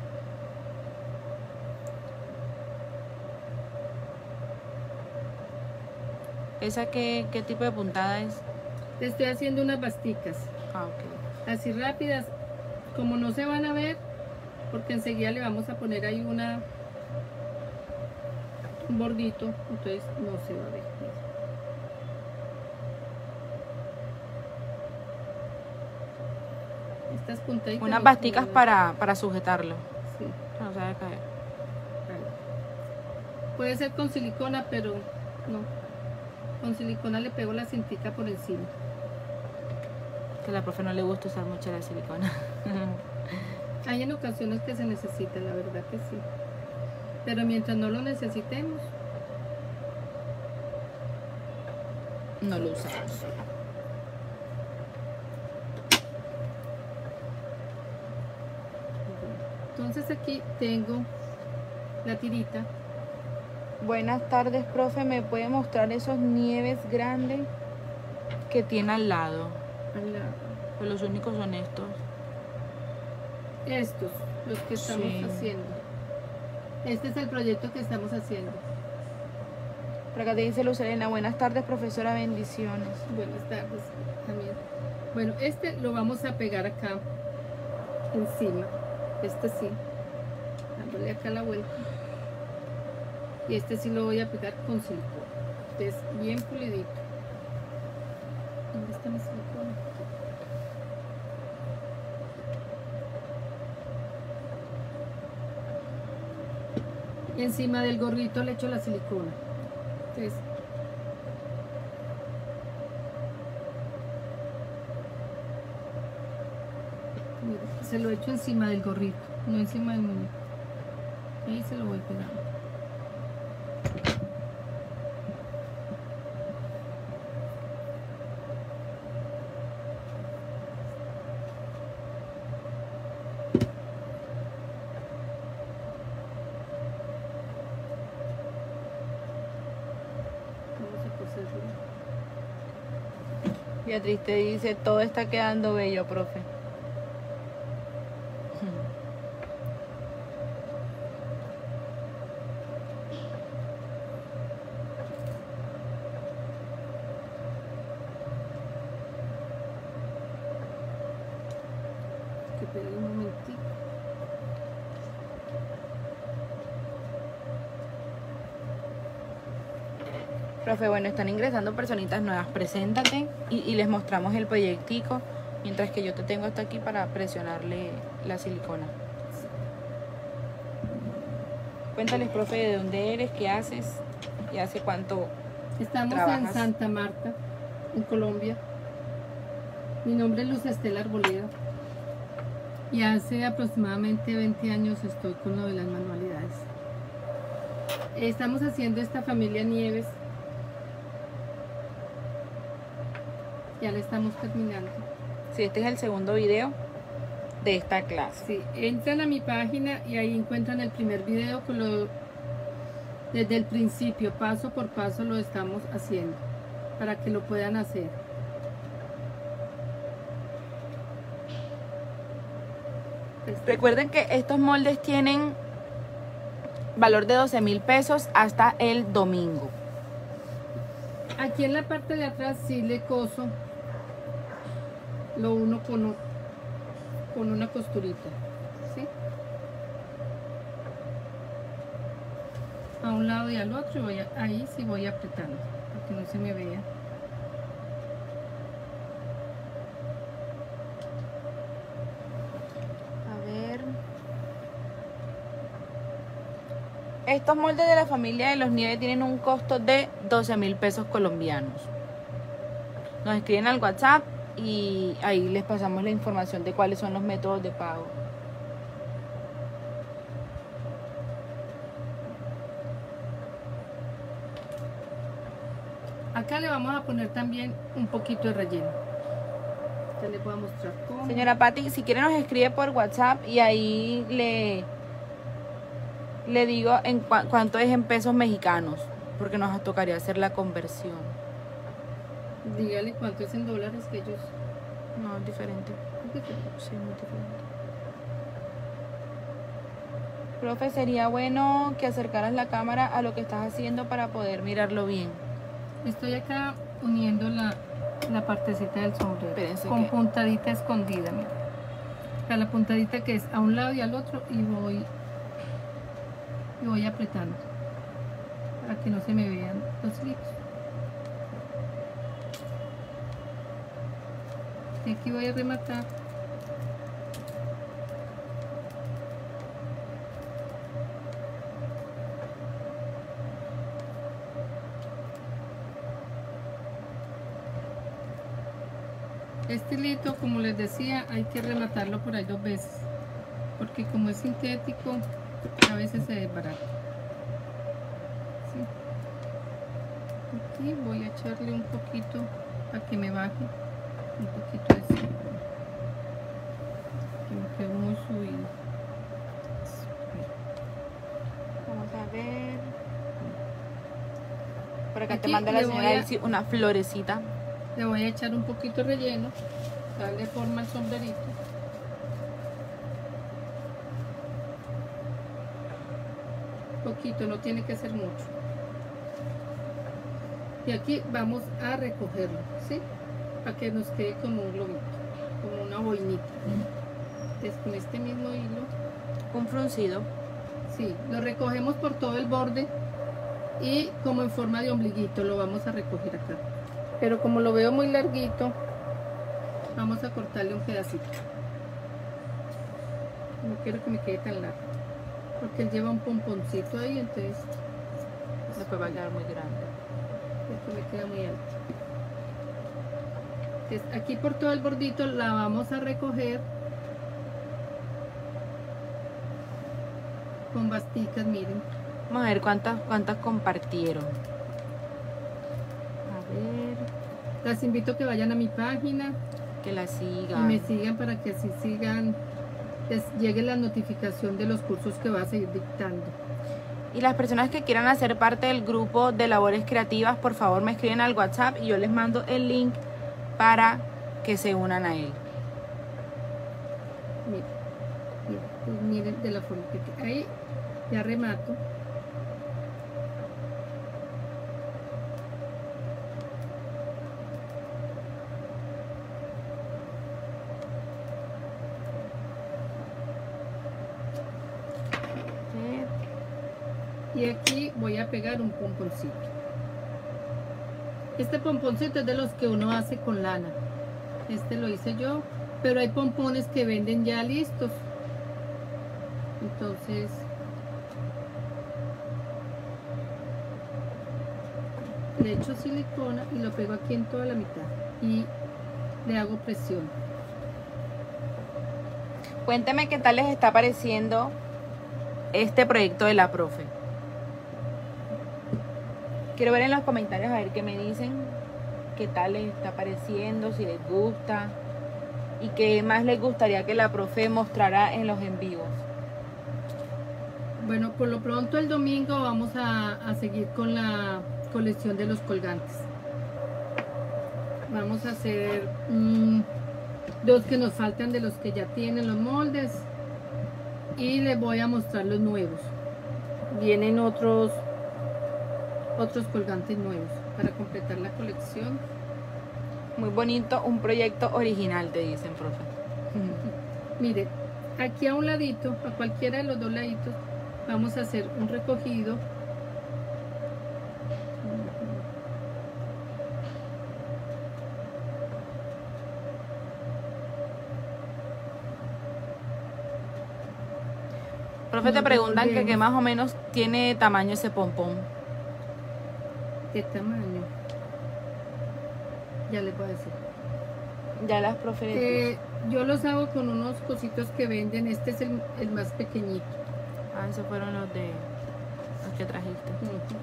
¿Esa qué, qué tipo de puntada es?
Le estoy haciendo unas basticas.
Ah, ok.
Así rápidas, como no se van a ver, porque enseguida le vamos a poner ahí una un bordito, entonces no se va a ver. Estas puntaditas.
Unas basticas para, para sujetarlo.
Sí.
No se debe caer.
Puede ser con silicona, pero no. Con silicona le pego la cintica por encima.
Que a la profe no le gusta usar mucho la silicona.
Hay en ocasiones que se necesita, la verdad que sí. Pero mientras no lo necesitemos,
no lo usamos.
Entonces aquí tengo la tirita.
Buenas tardes, profe. ¿Me puede mostrar esos nieves grandes que tiene al lado?
Al lado.
Pues los únicos son estos.
Estos, los que estamos
Sí.
haciendo. Este es el proyecto que estamos haciendo.
Por acá te dice Luz Elena, buenas tardes, profesora, bendiciones.
Buenas tardes también. Bueno, este lo vamos a pegar acá encima. Este sí. Dándole acá la vuelta. Y este sí lo voy a pegar con silicona. Este es bien pulidito. ¿Dónde está mi silicona? Y encima del gorrito le echo la silicona. Entonces, mira, se lo echo encima del gorrito, no encima del muñeco. Ahí se lo voy pegando.
Beatriz te dice, todo está quedando bello, profe.
Que pegue un momentito.
Profe, bueno, están ingresando personitas nuevas. Preséntate y, y les mostramos el proyectico, mientras que yo te tengo hasta aquí para presionarle la silicona. Cuéntales, profe, de dónde eres, qué haces y hace cuánto
Estamos
trabajas.
en Santa Marta, en Colombia. Mi nombre es Luz Estela Arboleda y hace aproximadamente veinte años estoy con lo de las manualidades. Estamos haciendo esta familia Nieves. Ya la estamos terminando.
Sí, este es el segundo video de esta clase.
Sí, entran a mi página y ahí encuentran el primer video con lo, desde el principio, paso por paso lo estamos haciendo para que lo puedan hacer.
Recuerden que estos moldes tienen valor de doce mil pesos hasta el domingo.
Aquí en la parte de atrás sí le coso, lo uno con, con una costurita, ¿sí? A un lado y al otro, y voy a, ahí sí voy apretando, para que no se me vea.
A ver. Estos moldes de la familia de los Nieves tienen un costo de doce mil pesos colombianos. Nos escriben al WhatsApp y ahí les pasamos la información de cuáles son los métodos de pago.
Acá le vamos a poner también un poquito de relleno. Ya les voy a mostrar cómo.
Señora Patti, si quiere nos escribe por WhatsApp y ahí le, le digo en cua- cuánto es en pesos mexicanos. porque nos tocaría hacer la conversión.
Dígale cuánto es en dólares que ellos...
No, es diferente.
¿Es diferente?
Sí, muy diferente. Profe, sería bueno que acercaras la cámara a lo que estás haciendo para poder mirarlo bien.
Estoy acá uniendo la, la partecita del sombrero.
Espérense
con
que-
puntadita escondida, mira. Acá la puntadita que es a un lado y al otro y voy y voy apretando para que no se me vean los clips. Y aquí voy a rematar. Este hilito, como les decía, hay que rematarlo por ahí dos veces, porque como es sintético, a veces se desbarata. ¿Sí? Aquí voy a echarle un poquito para que me baje, un poquito de eso, que me quedó muy subido.
Vamos a ver. Por acá te
Aquí
manda la
le voy
señora
a-
Elsie una florecita.
Le voy a echar un poquito de relleno, darle forma al sombrerito. Poquito, no tiene que ser mucho. Y aquí vamos a recogerlo, ¿sí? Para que nos quede como un globito, como una boinita. Entonces con este mismo hilo,
Un fruncido.
sí, lo recogemos por todo el borde y como en forma de ombliguito lo vamos a recoger acá. Pero como lo veo muy larguito, vamos a cortarle un pedacito. No quiero que me quede tan largo, porque él lleva un pomponcito ahí, entonces
Después va a quedar muy grande.
esto me queda muy alto. Entonces, aquí por todo el bordito la vamos a recoger con basticas, miren.
Vamos a ver cuántas, cuántas compartieron. A ver,
Las invito a que vayan a mi página
que la
y
sigan.
me sigan para que así sigan, les llegue la notificación de los cursos que va a seguir dictando.
Y las personas que quieran hacer parte del grupo de labores creativas, por favor me escriben al WhatsApp y yo les mando el link para que se unan a él.
Miren, miren, pues miren de la forma que ahí ya remato. Y aquí voy a pegar un pomponcito. Este pomponcito es de los que uno hace con lana. Este lo hice yo, pero hay pompones que venden ya listos. Entonces, le echo silicona y lo pego aquí en toda la mitad y le hago presión.
Cuénteme qué tal les está pareciendo este proyecto de la profe. Quiero ver en los comentarios a ver qué me dicen, qué tal les está pareciendo, si les gusta y qué más les gustaría que la profe mostrara en los en vivos.
Bueno, por lo pronto el domingo vamos a, a seguir con la colección de los colgantes. Vamos a hacer mm, dos que nos faltan de los que ya tienen los moldes y les voy a mostrar los nuevos. Vienen otros otros colgantes nuevos para completar la colección.
Muy bonito, un proyecto original, te dicen, profe.
Mire, aquí a un ladito, a cualquiera de los dos laditos, vamos a hacer un recogido.
Profe, te
Nos
preguntan que qué
devolvemos.
más o menos tiene tamaño ese pompón.
¿Qué tamaño? Ya les voy a decir.
Ya las profe les
Eh, yo los hago con unos cositos que venden. Este es el, el más pequeñito.
Ah, esos fueron los de los que trajiste.
Ujú.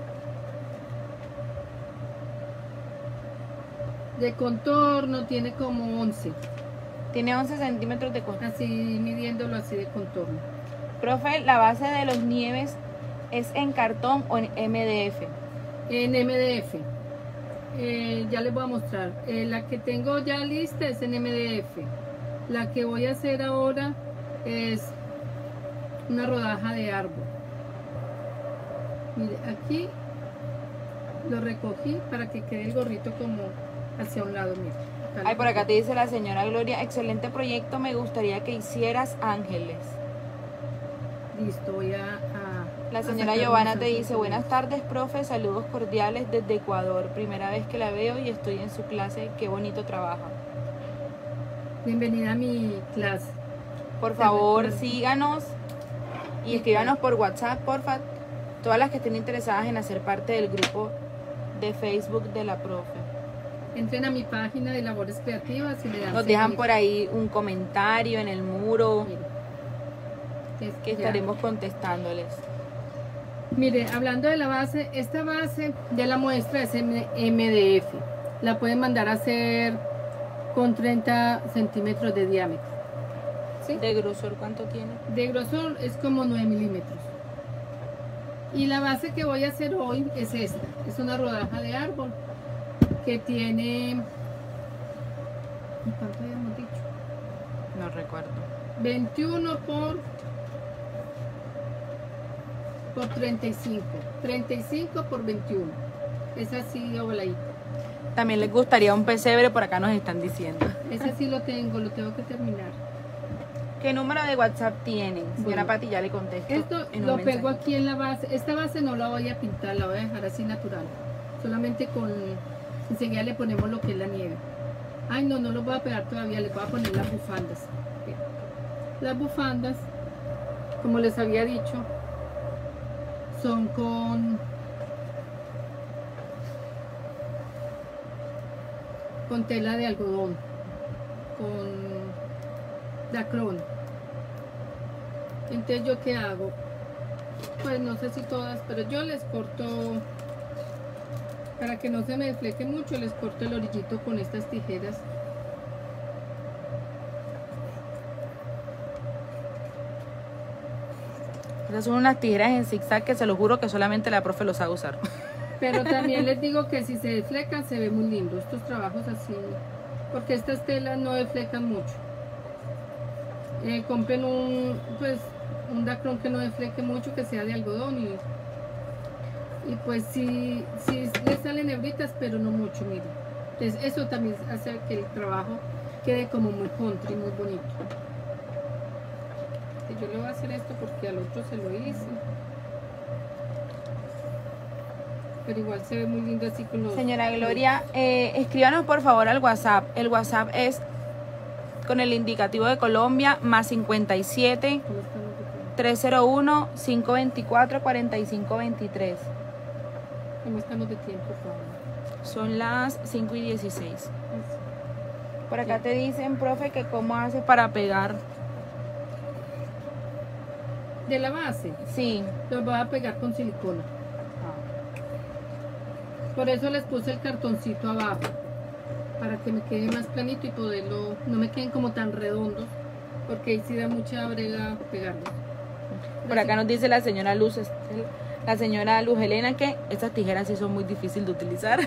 De contorno tiene como once.
Tiene once centímetros de costo.
Así midiéndolo así de contorno.
Profe, la base de los nieves es en cartón o en M D F.
en M D F. Eh, ya les voy a mostrar. Eh, la que tengo ya lista es en M D F. La que voy a hacer ahora es una rodaja de árbol. Mire, aquí lo recogí para que quede el gorrito como hacia un lado. Mire, acá
Ay,
lo
por acá
recogí.
te dice la señora Gloria, excelente proyecto, me gustaría que hicieras ángeles.
Listo, voy a... a
La
a
señora
sacar
Giovanna
unos
te dice,
ángeles.
buenas tardes, profe, saludos cordiales desde Ecuador. Primera vez que la veo y estoy en su clase, qué bonito trabaja.
Bienvenida a mi clase.
Por
Te
favor,
recuerdo.
síganos y escríbanos por WhatsApp, porfa, todas las que estén interesadas en hacer parte del grupo de Facebook de la profe.
Entren a mi página de labores creativas y le dan
Nos dejan
seguir.
por ahí un comentario en el muro
Mire, es
que
ya.
estaremos contestándoles.
Mire, hablando de la base, esta base de la muestra es M D F. La pueden mandar a hacer con treinta centímetros de diámetro. ¿Sí?
¿De grosor cuánto tiene?
De grosor es como nueve milímetros. Y la base que voy a hacer hoy es esta. Es una rodaja de árbol que tiene... ¿Cuánto habíamos dicho?
No recuerdo.
veintiuno por... por treinta y cinco. treinta y cinco por veintiuno. Es así ovaladito.
También les gustaría un pesebre, por acá nos están diciendo.
Ese sí lo tengo, lo tengo que terminar.
¿Qué número de WhatsApp tienen? Señora
Bueno,
Pati, ya le contesto.
Esto
en un
lo pego
mensaje.
aquí en la base. Esta base no la voy a pintar, la voy a dejar así natural. Solamente con... enseguida le ponemos lo que es la nieve. Ay, no, no lo voy a pegar todavía, le voy a poner las bufandas. Las bufandas, como les había dicho, son con... con tela de algodón, con dacrón. Entonces, ¿yo qué hago? Pues no sé si todas, pero yo les corto, para que no se me desfleque mucho, les corto el orillito con estas tijeras.
Estas son unas tijeras en zigzag que se lo juro que solamente la profe los sabe usar.
Pero también les digo que si se desflecan se ve muy lindo estos trabajos así, porque estas telas no desflecan mucho. Eh, compren un, pues, un dacrón que no desfleque mucho, que sea de algodón y, y pues sí, sí les salen hebritas, pero no mucho, miren. Entonces eso también hace que el trabajo quede como muy country, muy bonito. Y yo le voy a hacer esto porque al otro se lo hice. Pero igual se ve muy lindo así con los...
Señora Gloria, eh, escríbanos por favor al WhatsApp. El WhatsApp es con el indicativo de Colombia, más cincuenta y siete,
¿Cómo están los de-
tres cero uno, cinco veinticuatro, cuarenta y cinco veintitrés.
¿Cómo estamos de tiempo, Pablo?
Son las cinco y dieciséis.
Así.
Por acá te dicen, profe, que cómo hace para pegar.
De la base,
Sí.
los voy a pegar con silicona. Por eso les puse el cartoncito abajo, para que me quede más planito y poderlo, no me queden como tan redondos, porque ahí sí da mucha brega pegarlos.
Por acá nos dice la señora Luz, Estel- la señora Luz Helena, que estas tijeras sí son muy difíciles de utilizar.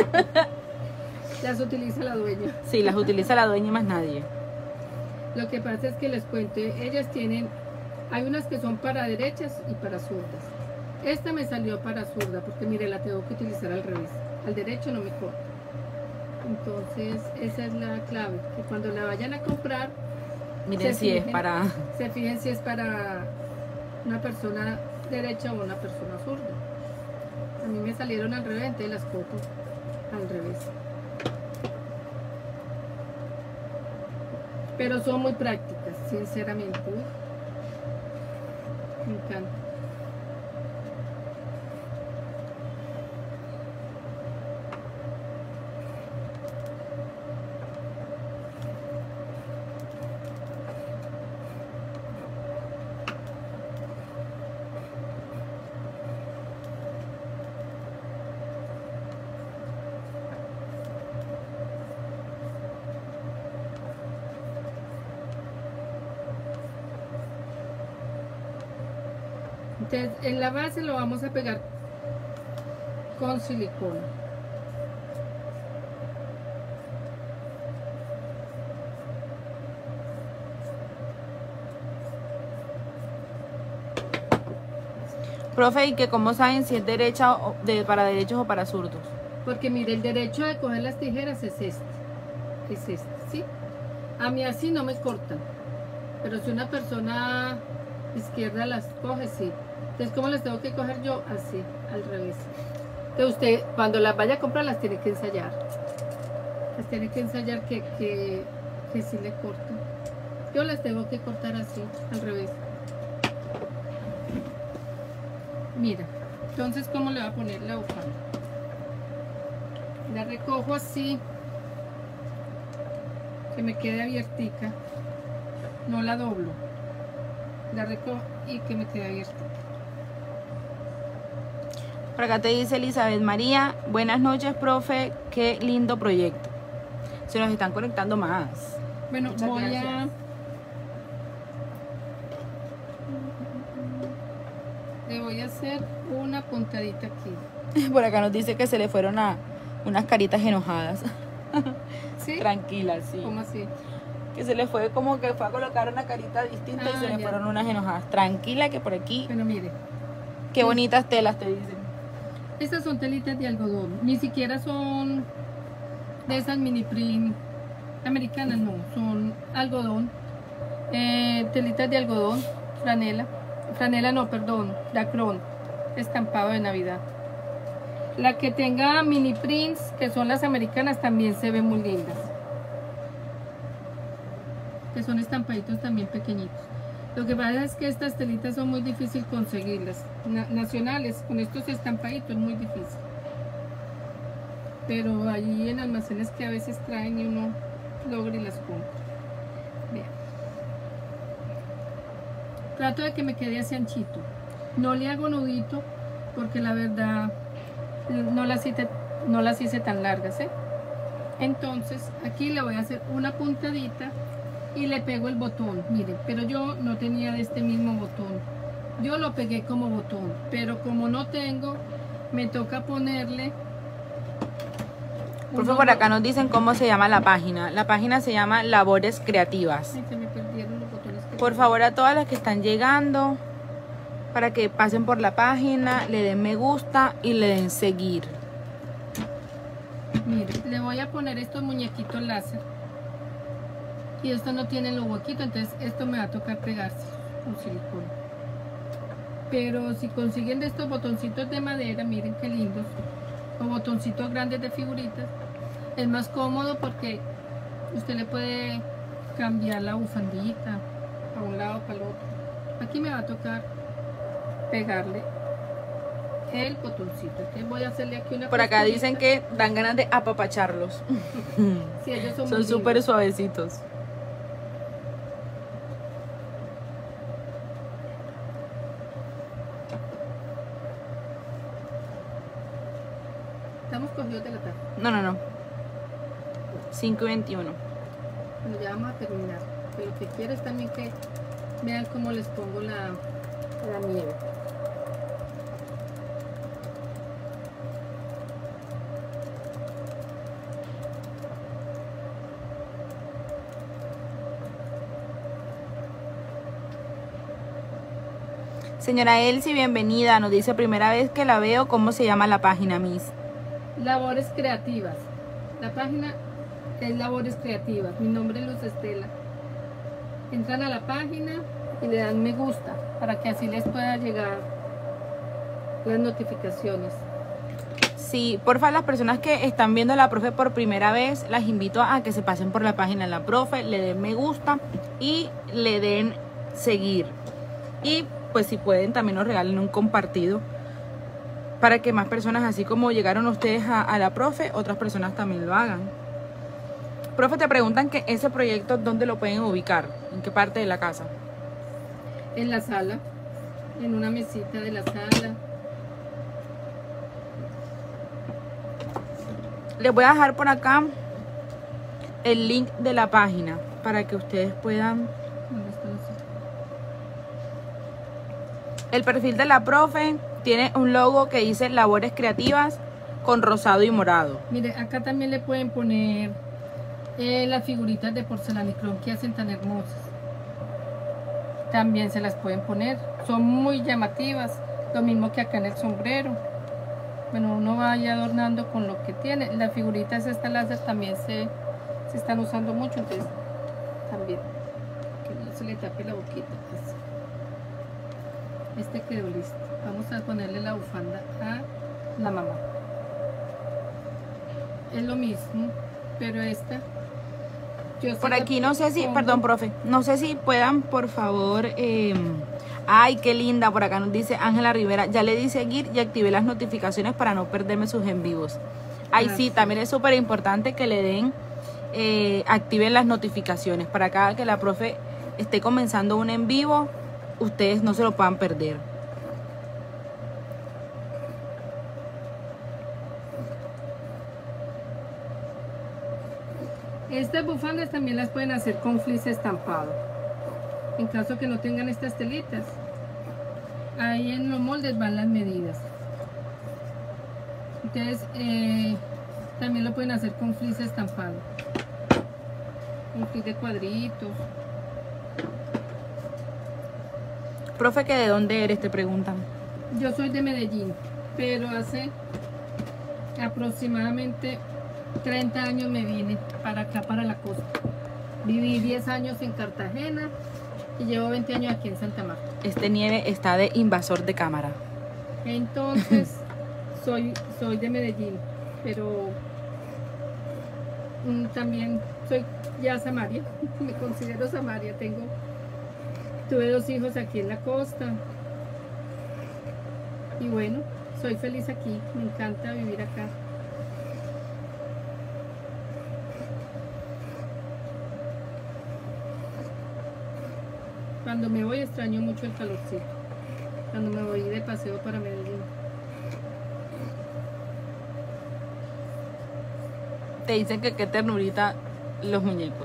Las utiliza la dueña.
Sí, las utiliza la dueña y más nadie.
Lo que pasa es que les cuento, ellas tienen, hay unas que son para derechas y para zurdas. Esta me salió para zurda, porque mire, la tengo que utilizar al revés. Al derecho no me corta. Entonces, esa es la clave, que cuando la vayan a comprar,
Miren
Se
si es
fijen.
para...
se fijen si es para una persona derecha o una persona zurda. A mí me salieron al revés, entonces las cojo al revés. Pero son muy prácticas, sinceramente. Uy. Me encanta. Entonces, en la base lo vamos a pegar con silicona.
Profe, ¿y que cómo saben si es derecha o de, para derechos o para zurdos?
Porque mire, el derecho de coger las tijeras es este. Es este, ¿sí? A mí así no me cortan. Pero si una persona izquierda las coge, sí. Entonces, ¿cómo las tengo que coger yo? Así, al revés. Entonces, usted cuando las vaya a comprar las tiene que ensayar. Las tiene que ensayar que, que, que sí le cortan. Yo las tengo que cortar así, al revés. Mira, entonces, ¿cómo le voy a poner la bufanda? La recojo así, que me quede abiertica. No la doblo. La recojo y que me quede abierta.
Por acá te dice Elizabeth María, buenas noches, profe, qué lindo proyecto. Se nos están conectando más.
Bueno,
Muchas
voy
gracias.
a... Le voy a hacer una puntadita aquí.
Por acá nos dice que se le fueron a unas caritas enojadas.
¿Sí?
Tranquila, sí.
¿Cómo así?
Que se le fue como que fue a colocar una carita distinta
Ah,
y se le
ya.
fueron unas enojadas. Tranquila que por aquí,
Bueno, mire.
qué bonitas telas te dicen.
Estas son telitas de algodón. Ni siquiera son de esas mini print americanas, no. Son algodón. Eh, telitas de algodón. Franela. Franela no, perdón. Dacron. Estampado de Navidad. La que tenga mini prints, que son las americanas, también se ven muy lindas. Que son estampaditos también pequeñitos. Lo que pasa es que estas telitas son muy difíciles conseguirlas. Na- nacionales, con estos estampaditos es muy difícil. Pero allí en almacenes que a veces traen y uno logra y las compra. Vean. Trato de que me quede así anchito. No le hago nudito porque la verdad no las hice, no las hice tan largas, ¿eh? Entonces aquí le voy a hacer una puntadita y le pego el botón, miren, pero yo no tenía de este mismo botón, yo lo pegué como botón, pero como no tengo, me toca ponerle
Por
unos
favor, acá
bo-
nos dicen cómo se llama la página. La página se llama Labores Creativas.
Ay, se me perdieron los botones que
Por
tenía.
favor, a todas las que están llegando, para que pasen por la página, le den me gusta y le den seguir.
Miren, le voy a poner estos muñequitos láser y esto no tiene los huequitos, entonces esto me va a tocar pegarse con silicona. Pero si consiguen de estos botoncitos de madera, miren qué lindos, o botoncitos grandes de figuritas, es más cómodo porque usted le puede cambiar la bufandita a un lado para el otro. Aquí me va a tocar pegarle el botoncito. Entonces voy a hacerle aquí una
Por acá
costurita.
dicen que dan ganas de apapacharlos.
Sí, ellos son,
Son
muy
súper
lindos.
suavecitos.
Estamos cogidos de la tarde.
No, no, no. cinco y veintiuno.
Bueno, ya vamos a terminar. Pero lo que quiero es también que vean cómo les pongo la, la nieve.
Señora Elsie, bienvenida. Nos dice primera vez que la veo. ¿Cómo se llama la página, Miss?
Labores creativas. La página es Labores Creativas. Mi nombre es Luz Estela. Entran a la página y le dan me gusta para que así les pueda llegar las notificaciones.
Sí, porfa, las personas que están viendo a la profe por primera vez, las invito a que se pasen por la página de la profe, le den me gusta y le den seguir. Y pues si pueden también nos regalen un compartido para que más personas, así como llegaron ustedes a, a la profe, otras personas también lo hagan. Profe, te preguntan que ese proyecto, ¿dónde lo pueden ubicar? ¿En qué parte de la casa?
En la sala, en una mesita de la sala.
Les voy a dejar por acá el link de la página para que ustedes puedan...
¿Dónde está la sala?
El perfil de la profe tiene un logo que dice Labores Creativas con rosado y morado.
Mire, acá también le pueden poner eh, las figuritas de porcelanicrón que hacen tan hermosas. También se las pueden poner. Son muy llamativas. Lo mismo que acá en el sombrero. Bueno, uno vaya adornando con lo que tiene. Las figuritas esta láser también se, se están usando mucho. Entonces, también. Que no se le tape la boquita. Así. Este quedó listo. Vamos a ponerle la bufanda a la mamá. Es lo mismo, pero esta yo
por aquí no sé si, pongo. Perdón, profe, no sé si puedan, por favor, eh, ay, qué linda, por acá nos dice Ángela Rivera, ya le di seguir y activé las notificaciones para no perderme sus en vivos. Ay, ah, sí, sí, también es súper importante que le den, eh, activen las notificaciones para cada que la profe esté comenzando un en vivo, ustedes no se lo puedan perder.
Estas bufandas también las pueden hacer con fleece estampado. En caso que no tengan estas telitas, ahí en los moldes van las medidas. Entonces, eh, también lo pueden hacer con fleece estampado. Con fleece de cuadritos.
Profe, ¿que de dónde eres? Te preguntan.
Yo soy de Medellín, pero hace aproximadamente treinta años me vine para acá, para la costa. Viví diez años en Cartagena y llevo veinte años aquí en Santa Marta.
Este Nieve está de invasor de cámara.
Entonces, soy, soy de Medellín, pero mm, también soy ya samaria. Me considero samaria. Tengo, tuve dos hijos aquí en la costa. Y bueno, soy feliz aquí. Me encanta vivir acá. Cuando me voy extraño mucho el calorcito. Cuando me voy de paseo para Medellín.
Te dicen que qué ternurita los muñecos.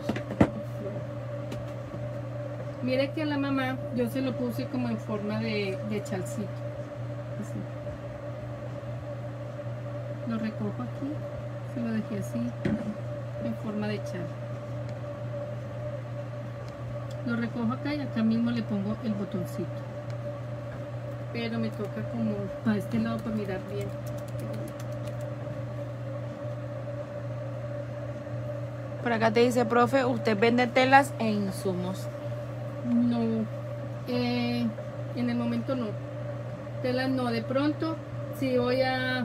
Mire que a la mamá yo se lo puse como en forma de, de chalcito. Así. Lo recojo aquí. Se lo dejé así. En forma de chal. Lo recojo acá y acá mismo le pongo el botoncito. Pero me toca como para este lado para mirar bien.
Por acá te dice, profe, ¿usted vende telas e insumos?
No, eh, en el momento no. Telas no, de pronto si voy a,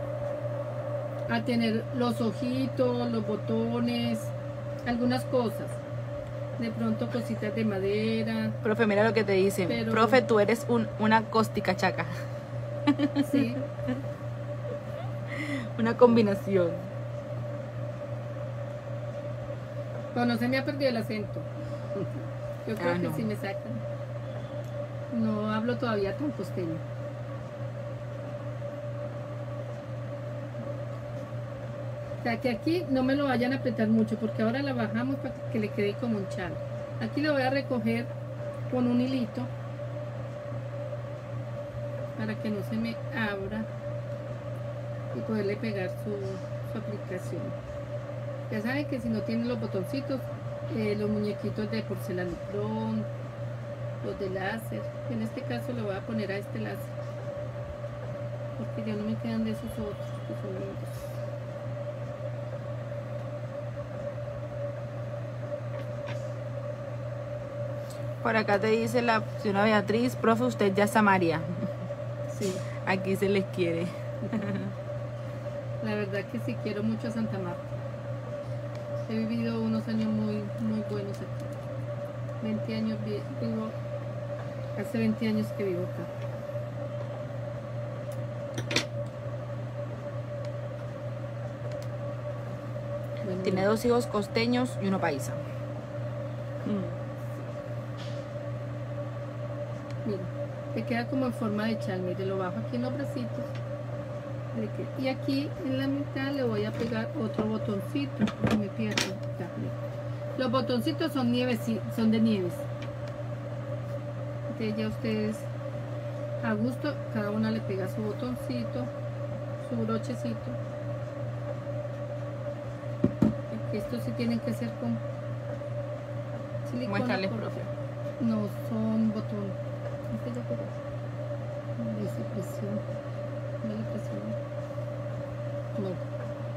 a tener los ojitos, los botones, algunas cosas. De pronto cositas de madera.
Profe, mira lo que te dicen. Pero... Profe, tú eres un, una costica chaca.
Sí.
Una combinación.
Pero no se me ha perdido el acento. Yo creo
ah,
que
no.
sí me sacan. No hablo todavía tan costeño. O sea que aquí no me lo vayan a apretar mucho porque ahora la bajamos para que le quede como un chal. Aquí lo voy a recoger con un hilito para que no se me abra y poderle pegar su, su aplicación. Ya saben que si no tienen los botoncitos, eh, los muñequitos de porcelanicrón, los de láser, en este caso lo voy a poner a este láser porque ya no me quedan de esos otros que son lindos.
Por acá te dice la señora Beatriz, profe, usted ya es Samaria.
Sí.
Aquí se les quiere.
La verdad que sí quiero mucho a Santa Marta. He vivido unos años muy, muy buenos aquí. veinte años vivo, hace veinte años que vivo acá. Bueno,
tiene dos hijos costeños y uno paisa.
Mm. Mira, te queda como en forma de chal. Mire, lo bajo aquí en los bracitos. Y aquí en la mitad le voy a pegar otro botoncito. No me pierdo. Los botoncitos son nieves, son de nieves. Entonces ya ustedes a gusto, cada una le pega su botoncito, su brochecito. Porque estos sí tienen que ser con silicona.
Muéstrales,
por-
profe.
No, son botón. Este ya pegó. Dice presión. No le presión. No.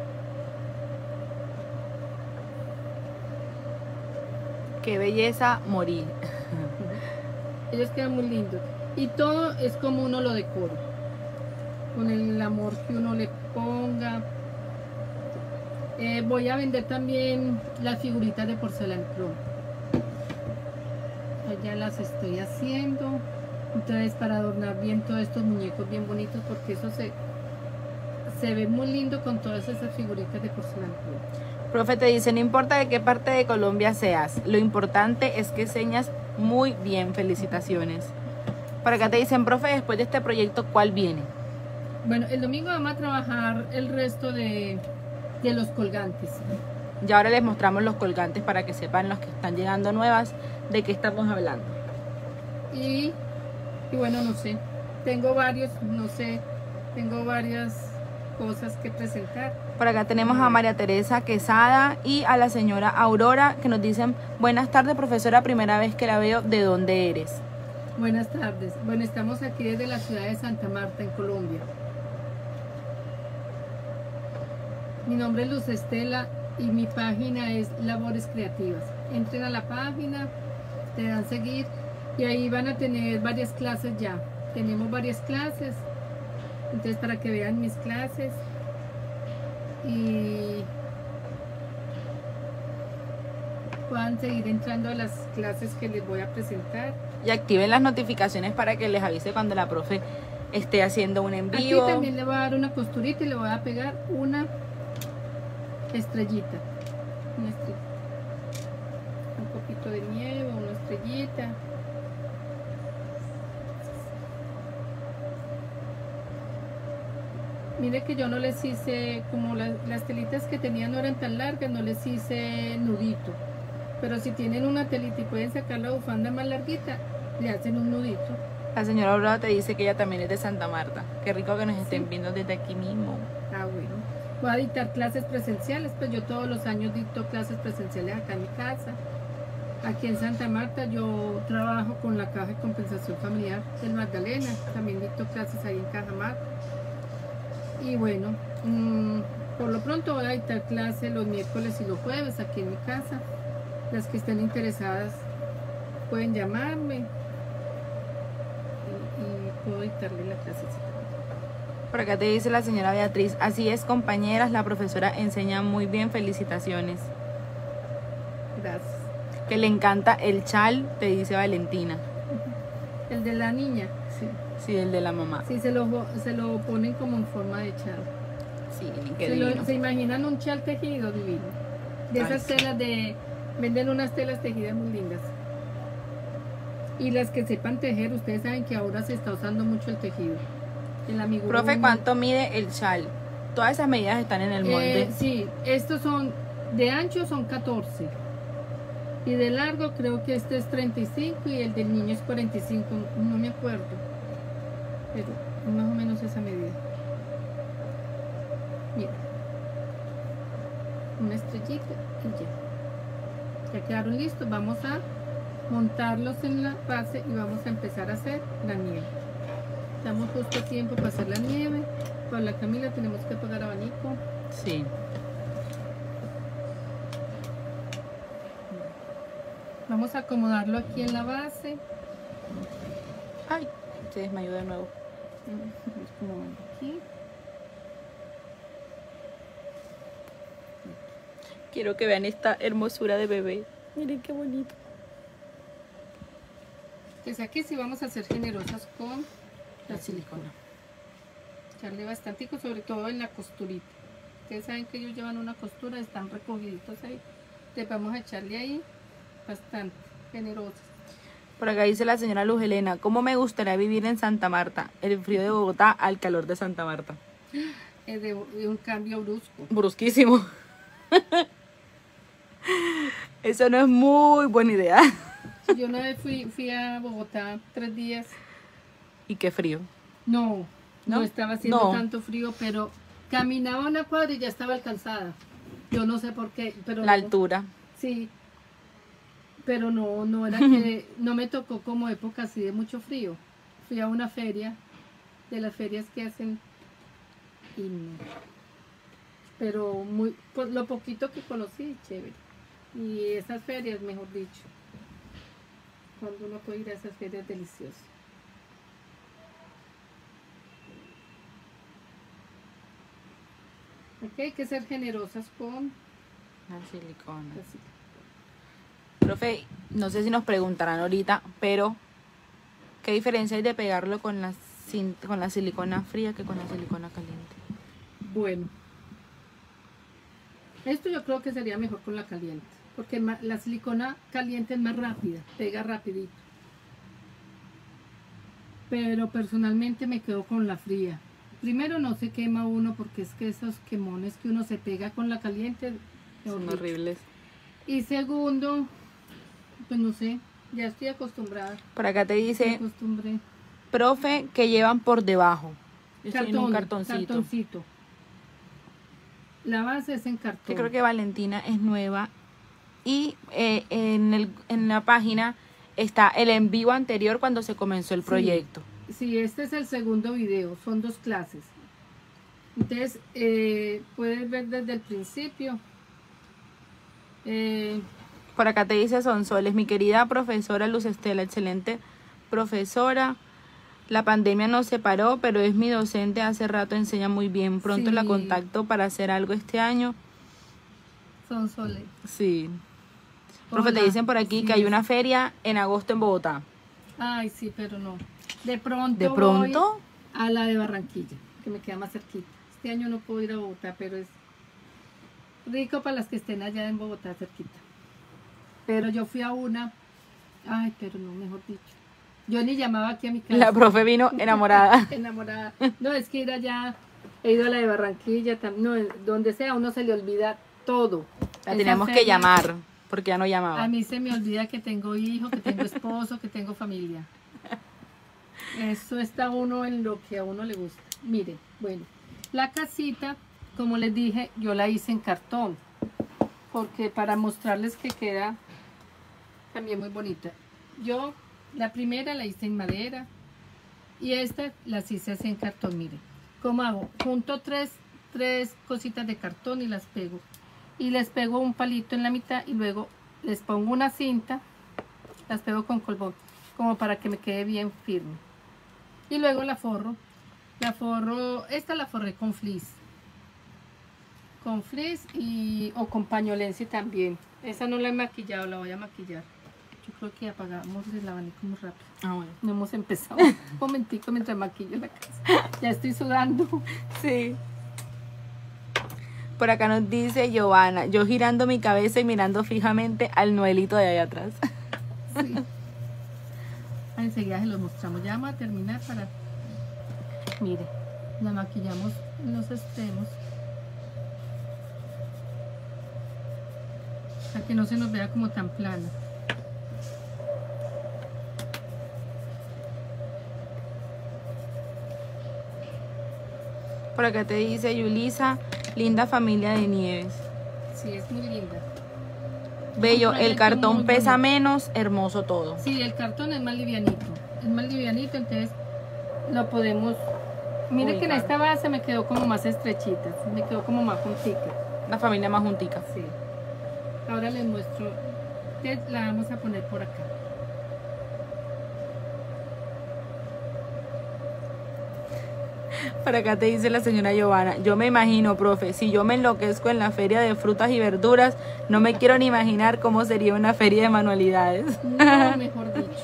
Qué belleza morir.
Ellos quedan muy lindos. Y todo es como uno lo decora. Con el amor que uno le ponga. Eh, voy a vender también las figuritas de porcelana chrome. Ya las estoy haciendo. Entonces, para adornar bien todos estos muñecos bien bonitos, porque eso se, se ve muy lindo con todas esas figuritas de porcelana chrome.
Profe, te dice, no importa de qué parte de Colombia seas, lo importante es que enseñas muy bien. Felicitaciones. Por acá te dicen, profe, después de este proyecto, ¿cuál viene?
Bueno, el domingo vamos a trabajar el resto de, de los colgantes.
Y ahora les mostramos los colgantes para que sepan los que están llegando nuevas de qué estamos hablando.
Y, y bueno, no sé, tengo varios, no sé, tengo varias cosas que presentar.
Por acá tenemos a María Teresa Quesada y a la señora Aurora que nos dicen, buenas tardes, profesora, primera vez que la veo, ¿de dónde eres?
Buenas tardes. Bueno, estamos aquí desde la ciudad de Santa Marta, en Colombia. Mi nombre es Luz Estela y mi página es Labores Creativas. Entren a la página, te dan seguir y ahí van a tener varias clases ya. Tenemos varias clases, entonces para que vean mis clases y puedan seguir entrando a las clases que les voy a presentar.
Y activen las notificaciones para que les avise cuando la profe esté haciendo un en
Aquí
vivo.
también le voy a dar una costurita y le voy a pegar una estrellita. Una estrellita. Un poquito de nieve, una estrellita. Mire que yo no les hice, como la- las telitas que tenía no eran tan largas, no les hice nudito. Pero si tienen una telita y pueden sacar la bufanda más larguita, le hacen un nudito.
La señora Aurora te dice que ella también es de Santa Marta. Qué rico que nos estén
Sí.
viendo desde aquí mismo.
Ah, bueno. Voy a dictar clases presenciales, pues yo todos los años dicto clases presenciales acá en mi casa. Aquí en Santa Marta yo trabajo con la Caja de Compensación Familiar del Magdalena. También dicto clases ahí en Cajamar. Y bueno, mmm, por lo pronto voy a dictar clases los miércoles y los jueves aquí en mi casa. Las que estén interesadas pueden llamarme y, y puedo dictarle la clase.
Por acá te dice la señora Beatriz, así es, compañeras, la profesora enseña muy bien, felicitaciones.
Gracias.
Que le encanta el chal, te dice Valentina.
El de la niña, sí.
Sí, el de la mamá.
Sí, se lo, se lo ponen como en forma de chal.
Sí, qué
Se, lo-
divino.
se imaginan un chal tejido divino. De
Ay,
esas
sí.
telas de... Venden unas telas tejidas muy lindas. Y las que sepan tejer, ustedes saben que ahora se está usando mucho el tejido. El amigurumi.
Profe, ¿cuánto mide el chal? Todas esas medidas están en el molde.
Eh, sí, estos son... De ancho son catorce. Y de largo creo que este es treinta y cinco y el del niño es cuarenta y cinco. No me acuerdo. Pero más o menos esa medida. Mira. Una estrellita y ya. Ya quedaron listos. Vamos a montarlos en la base y vamos a empezar a hacer la nieve. Estamos justo a tiempo para hacer la nieve. Para la Camila tenemos que apagar abanico.
Sí.
Vamos a acomodarlo aquí en la base.
Ay, se desmayó de nuevo.
Como aquí.
Quiero que vean esta hermosura de bebé. Miren qué bonito.
Pues aquí sí vamos a ser generosas con la silicona. Echarle bastante, sobre todo en la costurita. Ustedes saben que ellos llevan una costura, están recogiditos ahí. Entonces vamos a echarle ahí bastante generosas.
Por acá dice la señora Luz Helena, ¿cómo me gustaría vivir en Santa Marta? El frío de Bogotá al calor de Santa Marta.
Es de, de un cambio brusco.
Brusquísimo. Eso no es muy buena idea.
Yo una vez fui, fui a Bogotá tres días.
Y qué frío.
No, no,
¿No?
estaba haciendo
No.
tanto frío, pero caminaba una cuadra y ya estaba alcanzada. Yo no sé por qué, pero
La
no,
altura.
sí, pero no, no era que, no me tocó como época así de mucho frío. Fui a una feria, de las ferias que hacen, y no. Pero muy, pues, lo poquito que conocí, chévere. Y esas ferias, mejor dicho, cuando uno puede ir a esas ferias deliciosas. Ok, hay que ser generosas con
La silicona.
así.
Profe, no sé si nos preguntarán ahorita, pero ¿qué diferencia hay de pegarlo con la, cin- con la silicona fría que con la silicona caliente?
Bueno, esto yo creo que sería mejor con la caliente, porque ma- la silicona caliente es más rápida, pega rapidito. Pero personalmente me quedo con la fría. Primero no se quema uno porque es que esos quemones que uno se pega con la caliente
Son
horrible.
horribles.
Y segundo, pues no sé, ya estoy acostumbrada.
Por acá te
Me
dice,
acostumbré.
profe, que llevan por debajo. Yo estoy en un
Cartón,
cartoncito.
cartoncito. La base es en cartón.
Yo creo que Valentina es nueva. Y eh, en, el, en la página está el en vivo anterior cuando se comenzó el
Sí.
proyecto.
Sí, este es el segundo video, son dos clases. Entonces, eh, puedes ver desde el principio. Eh,
Por acá te dice Sonsoles, mi querida profesora Luz Estela, excelente profesora. La pandemia nos separó, pero es mi docente, hace rato enseña muy bien. Pronto
Sí.
la contacto para hacer algo este año.
son soles.
Sí. Profe, te
Hola.
dicen por aquí
Sí,
que hay
es-
una feria en agosto en Bogotá.
Ay, sí, pero no. De pronto.
¿De pronto?
voy a la de Barranquilla, que me queda más cerquita. Este año no puedo ir a Bogotá, pero es rico para las que estén allá en Bogotá cerquita. Pero yo fui a una. Ay, pero no, mejor dicho. Yo ni llamaba aquí a mi casa.
La profe vino enamorada.
Enamorada. No, es que ir allá, he ido a la de Barranquilla, tam- no, donde sea, uno se le olvida todo.
La
Esa
teníamos que
feria,
llamar, porque ya no llamaba.
A mí se me olvida que tengo hijo, que tengo esposo, que tengo familia. Eso está uno en lo que a uno le gusta. Mire, bueno, la casita, como les dije, yo la hice en cartón, porque para mostrarles que queda también muy bonita. Yo la primera la hice en madera y esta las hice así en cartón. Mire, ¿cómo hago? Junto tres, tres cositas de cartón y las pego. Y les pego un palito en la mitad y luego les pongo una cinta, las pego con colbón, como para que me quede bien firme. Y luego la forro. La forro, esta la forré con fleece. Con fleece y, o con pañolense también. Esa no la he maquillado, la voy a maquillar. Yo creo que apagamos el abanico muy rápido.
Ah, bueno.
No hemos empezado. Un momentico mientras maquillo la casa. Ya estoy sudando.
Sí. Por acá nos dice Giovanna, yo girando mi cabeza y mirando fijamente al Noelito de allá atrás.
Sí. Ah, enseguida se los mostramos. Ya vamos a terminar para... Mire, la maquillamos en los extremos. Para que no se nos vea como tan plana.
Por acá te dice Yulisa, linda familia de Nieves.
Sí, es muy linda.
Bello,
Un
el
proyecto
cartón
muy
pesa
bonito.
menos, hermoso todo.
Sí, el cartón es más livianito. Es más livianito, entonces lo podemos... Mire que en
Ubicar.
esta base me quedó como más estrechita. Me quedó como más juntica.
Una familia más juntica.
Sí. Ahora les muestro. Entonces, la vamos a poner por acá.
Por acá te dice la señora Giovanna, yo me imagino, profe, si yo me enloquezco en la feria de frutas y verduras, no me quiero ni imaginar cómo sería una feria de manualidades.
No, mejor dicho.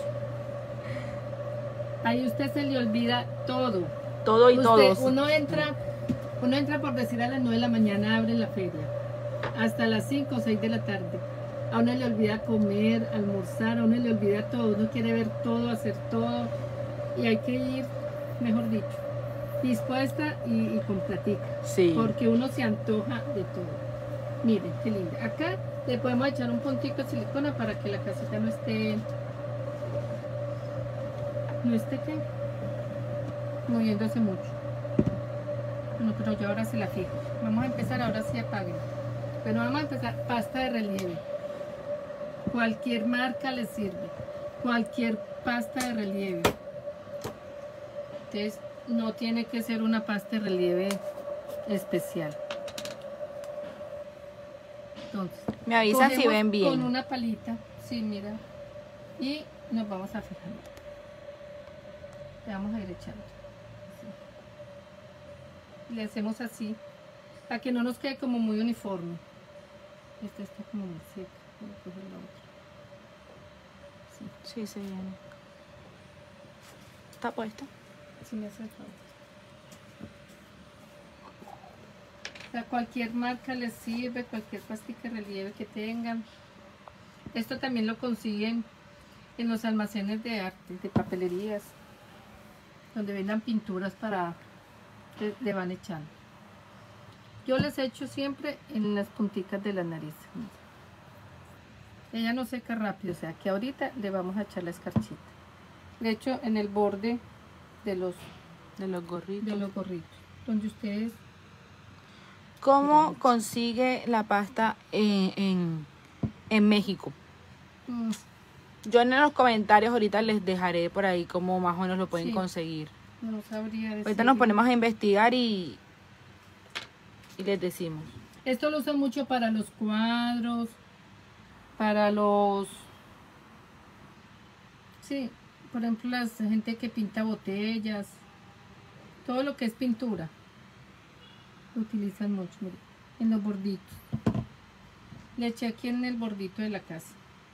Ahí usted se le olvida todo.
Todo y
Usted-
todos.
Uno entra, uno entra por decir a las nueve de la mañana, abre la feria. Hasta las cinco o seis de la tarde. A uno le olvida comer, almorzar, a uno le olvida todo. Uno quiere ver todo, hacer todo. Y hay que ir, mejor dicho, dispuesta y, y con platica.
Sí.
Porque uno se antoja de todo. Miren, qué linda. Acá le podemos echar un puntico de silicona para que la casita no esté... ¿No esté qué? Moviéndose mucho. Bueno, pero yo ahora se la fijo. Vamos a empezar, ahora sí apaguen. Pero vamos a empezar, pasta de relieve. Cualquier marca le sirve. Cualquier pasta de relieve. Entonces, no tiene que ser una pasta de relieve especial. Entonces,
Me avisan si
cogemos
ven bien.
con una palita, sí, mira, y nos vamos a fijar. Le vamos a ir echando. Así. Le hacemos así, para que no nos quede como muy uniforme. Esta está como muy seca. Voy a coger la otra. Sí,
Sí, se viene. ¿Está puesto?
sí me hace falta. O sea, cualquier marca les sirve, cualquier pastica de relieve que tengan. Esto también lo consiguen en los almacenes de arte, de papelerías, donde vendan pinturas para, le, le van echando. Yo les echo siempre en las punticas de la nariz. Ella no seca rápido, o sea que ahorita le vamos a echar la escarchita. Le echo en el borde de los,
De los gorritos.
de los gorritos, donde ustedes...
¿Cómo consigue la pasta en, en, en México?
Mm,
Yo en los comentarios ahorita les dejaré por ahí cómo más o menos lo pueden
Sí.
conseguir.
no sabría decir.
Ahorita nos ponemos a investigar y, y les decimos.
Esto lo usan mucho para los cuadros, para los... Sí, por ejemplo, la gente que pinta botellas, todo lo que es pintura, lo utilizan mucho, mire, en los borditos. Le eché aquí en el bordito de la casa.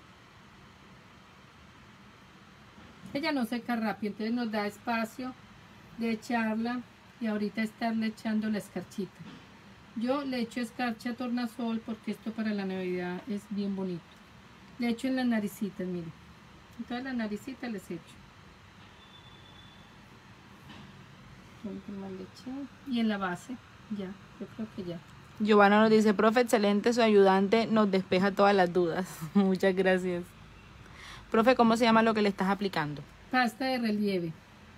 Ella no seca rápido, entonces nos da espacio de echarla y ahorita estarle echando la escarchita. Yo le echo escarcha tornasol porque esto para la Navidad es bien bonito. Le echo en las naricitas, miren. En todas las naricitas les echo. Más le eché. Y en la base, ya, yo creo que ya.
Giovanna nos dice, profe, excelente, su ayudante nos despeja todas las dudas. Muchas gracias. Profe, ¿cómo se llama lo que le estás aplicando?
Pasta de relieve.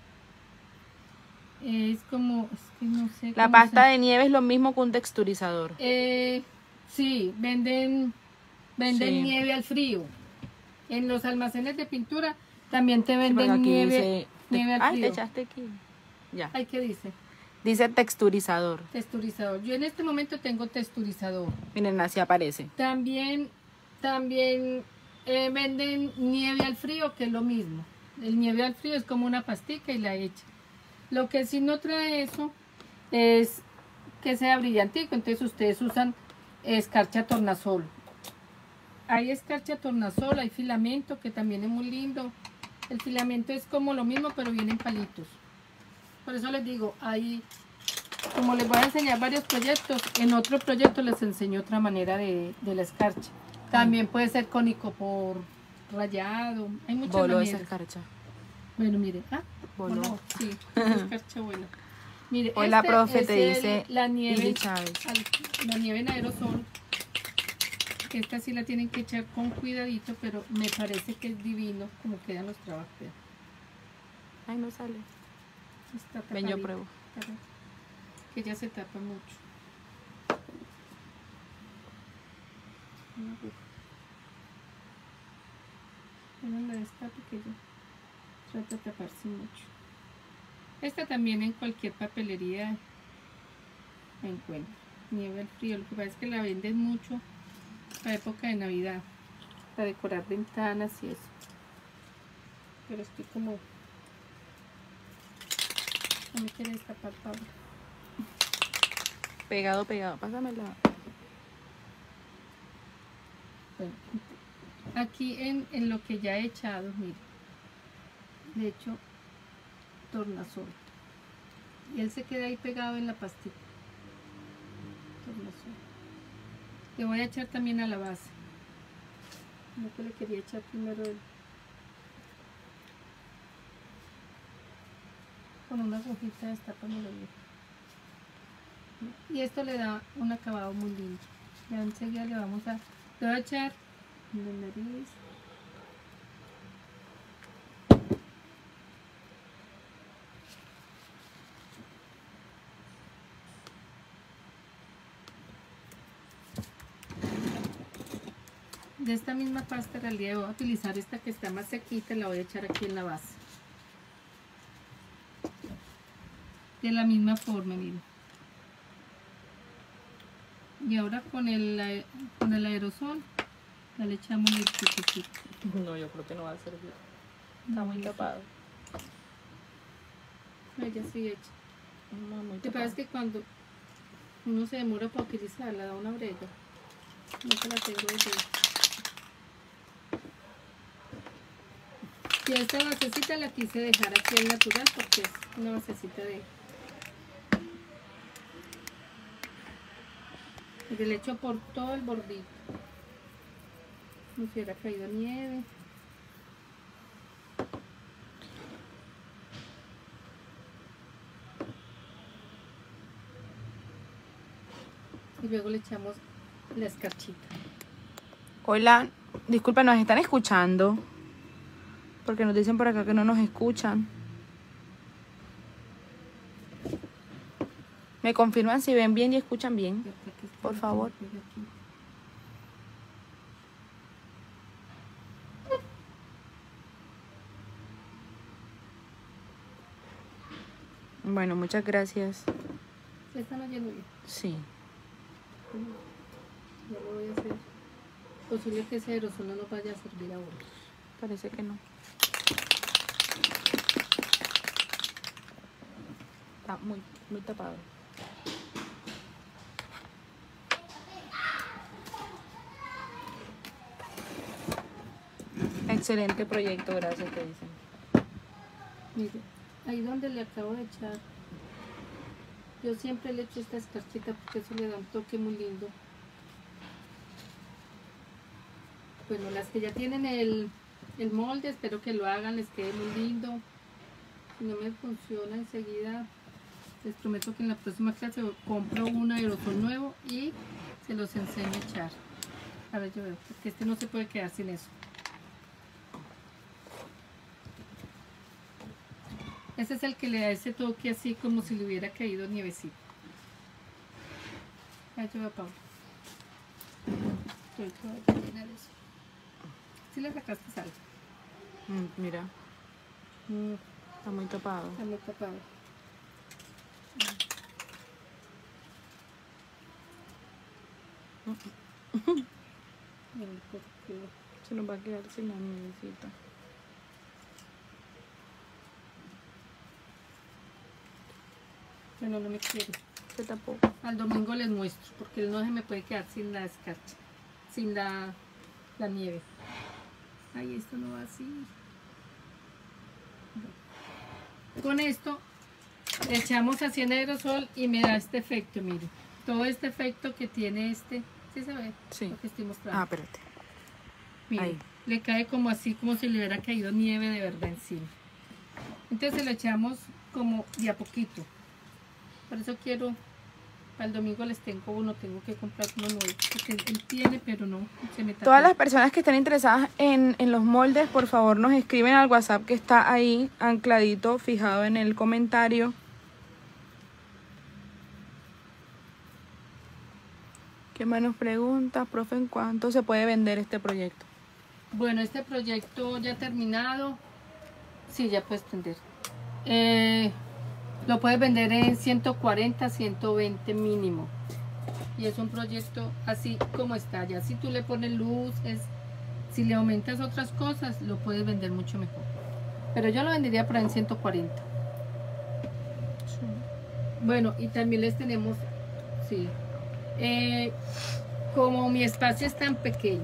Es como, es que no sé.
La
cómo
pasta
se-
de nieve es lo mismo que un texturizador.
Eh, sí, venden, venden
Sí.
nieve al frío. En los almacenes de pintura también te
Sí, porque
venden
aquí
nieve,
dice,
nieve al
ay, te
frío.
echaste aquí. Ya.
Ay, ¿qué dice?
Dice texturizador.
Texturizador. Yo en este momento tengo texturizador.
Miren, así aparece.
También, también eh, venden nieve al frío, que es lo mismo. El nieve al frío es como una pastica y la echa. Lo que sí no trae eso es que sea brillantico, entonces ustedes usan escarcha tornasol. Hay escarcha tornasol, hay filamento que también es muy lindo. El filamento es como lo mismo, pero viene en palitos. Por eso les digo, hay, como les voy a enseñar varios proyectos, en otro proyecto les enseño otra manera de, de la escarcha. También puede ser cónico por rayado, hay muchas
Voló esa
maneras.
escarcha.
Bueno, mire, ah,
Voló.
voló, sí, es escarcha buena. Mire,
Hola,
este
profe,
es
te
el-
dice
la nieve,
Ili Chávez.
al- la nieve en aerosol. Esta sí la tienen que echar con cuidadito, pero me parece que es divino como quedan los trabajos. vean.
Ay, no sale.
Está
Ven, yo
tapadita,
pruebo.
tapadita, que ya se tapa mucho. Una aguja. Bueno, la destapo que ya trata de taparse mucho. Esta también en cualquier papelería la encuentra. Nieve al frío. Lo que pasa es que la venden mucho para época de Navidad, para decorar ventanas y eso. Pero estoy como... No me quiere destapar, Pablo.
Pegado, pegado. Pásamela.
Bueno, aquí en, en lo que ya he echado, mire, le echo tornasol y él se queda ahí pegado en la pastita. Tornasol. Le voy a echar también a la base. No que le quería echar primero el... con una agujita destapándolo bien. Y esto le da un acabado muy lindo. Ya enseguida le vamos a, le voy a echar en la nariz. de esta misma pasta en realidad voy a utilizar esta que está más sequita, la voy a echar aquí en la base. De la misma forma, miren. Y ahora con el, con el aerosol, ya le echamos el chiquitito.
No, yo creo que no va a servir. Está muy tapado.
Ay, ya sí hecha.
No, muy
Lo que
tapado.
pasa es que cuando uno se demora para utilizarla, da una brega. No se la tengo desde. Y esta basecita la quise dejar aquí al natural porque es una basecita de... Y le echo por todo el bordito. Como si hubiera caído nieve. Y luego le echamos la escarchita.
Hola, disculpa, ¿nos están escuchando? Porque nos dicen por acá que no nos escuchan. ¿Me confirman si ven bien y escuchan bien? Por favor. Bueno, muchas gracias.
¿Se están oyendo bien?
Sí.
Ya lo voy a hacer. Posible que ese aerosol no nos vaya a servir ahora.
Parece que no. Está muy, muy tapado. Excelente proyecto, gracias, te dicen.
Mire, ahí donde le acabo de echar, yo siempre le echo esta escarchita porque eso le da un toque muy lindo. Bueno, las que ya tienen el, el molde, espero que lo hagan, les quede muy lindo. Si no me funciona enseguida, les prometo que en la próxima clase compro un aerosol nuevo y se los enseño a echar. A ver, yo veo, porque este no se puede quedar sin eso. Ese es el que le da ese toque así como si le hubiera caído nievecito. Ahí yo veo, Paula. Estoy toda llena de eso. ¿Sí le sacaste algo?
Mm, mira,
Mm,
está muy tapado.
está muy tapado. Ay, porque-
Se nos va a quedar sin la nievecita.
Bueno, no me quiere.
Se tapó.
Al domingo les muestro, porque no se me puede quedar sin la escarcha, sin la, la nieve. Ay, esto no va así. Con esto le echamos así en aerosol y me da este efecto, mire. Todo este efecto que tiene este, ¿sí se ve?
Sí.
Lo que estoy mostrando.
Ah, espérate.
Mire,
ahí.
le cae como así, como si le hubiera caído nieve de verdad encima. Entonces lo echamos como de a poquito. Por eso quiero, para el domingo les tengo uno, tengo que comprar uno nuevo, porque él tiene, pero no, se me tapó.
Todas las personas que estén interesadas en, en los moldes, por favor nos escriben al WhatsApp que está ahí ancladito, fijado en el comentario. ¿Qué más nos pregunta, profe? ¿En cuánto se puede vender este proyecto?
Bueno, este proyecto ya terminado, sí, ya puedes vender. Eh, lo puedes vender en ciento cuarenta, ciento veinte mínimo. Y es un proyecto así como está. Ya si tú le pones luz, es, si le aumentas otras cosas, lo puedes vender mucho mejor. Pero yo lo vendería por ahí en ciento cuarenta. Bueno, y también les tenemos, sí, eh, como mi espacio es tan pequeño,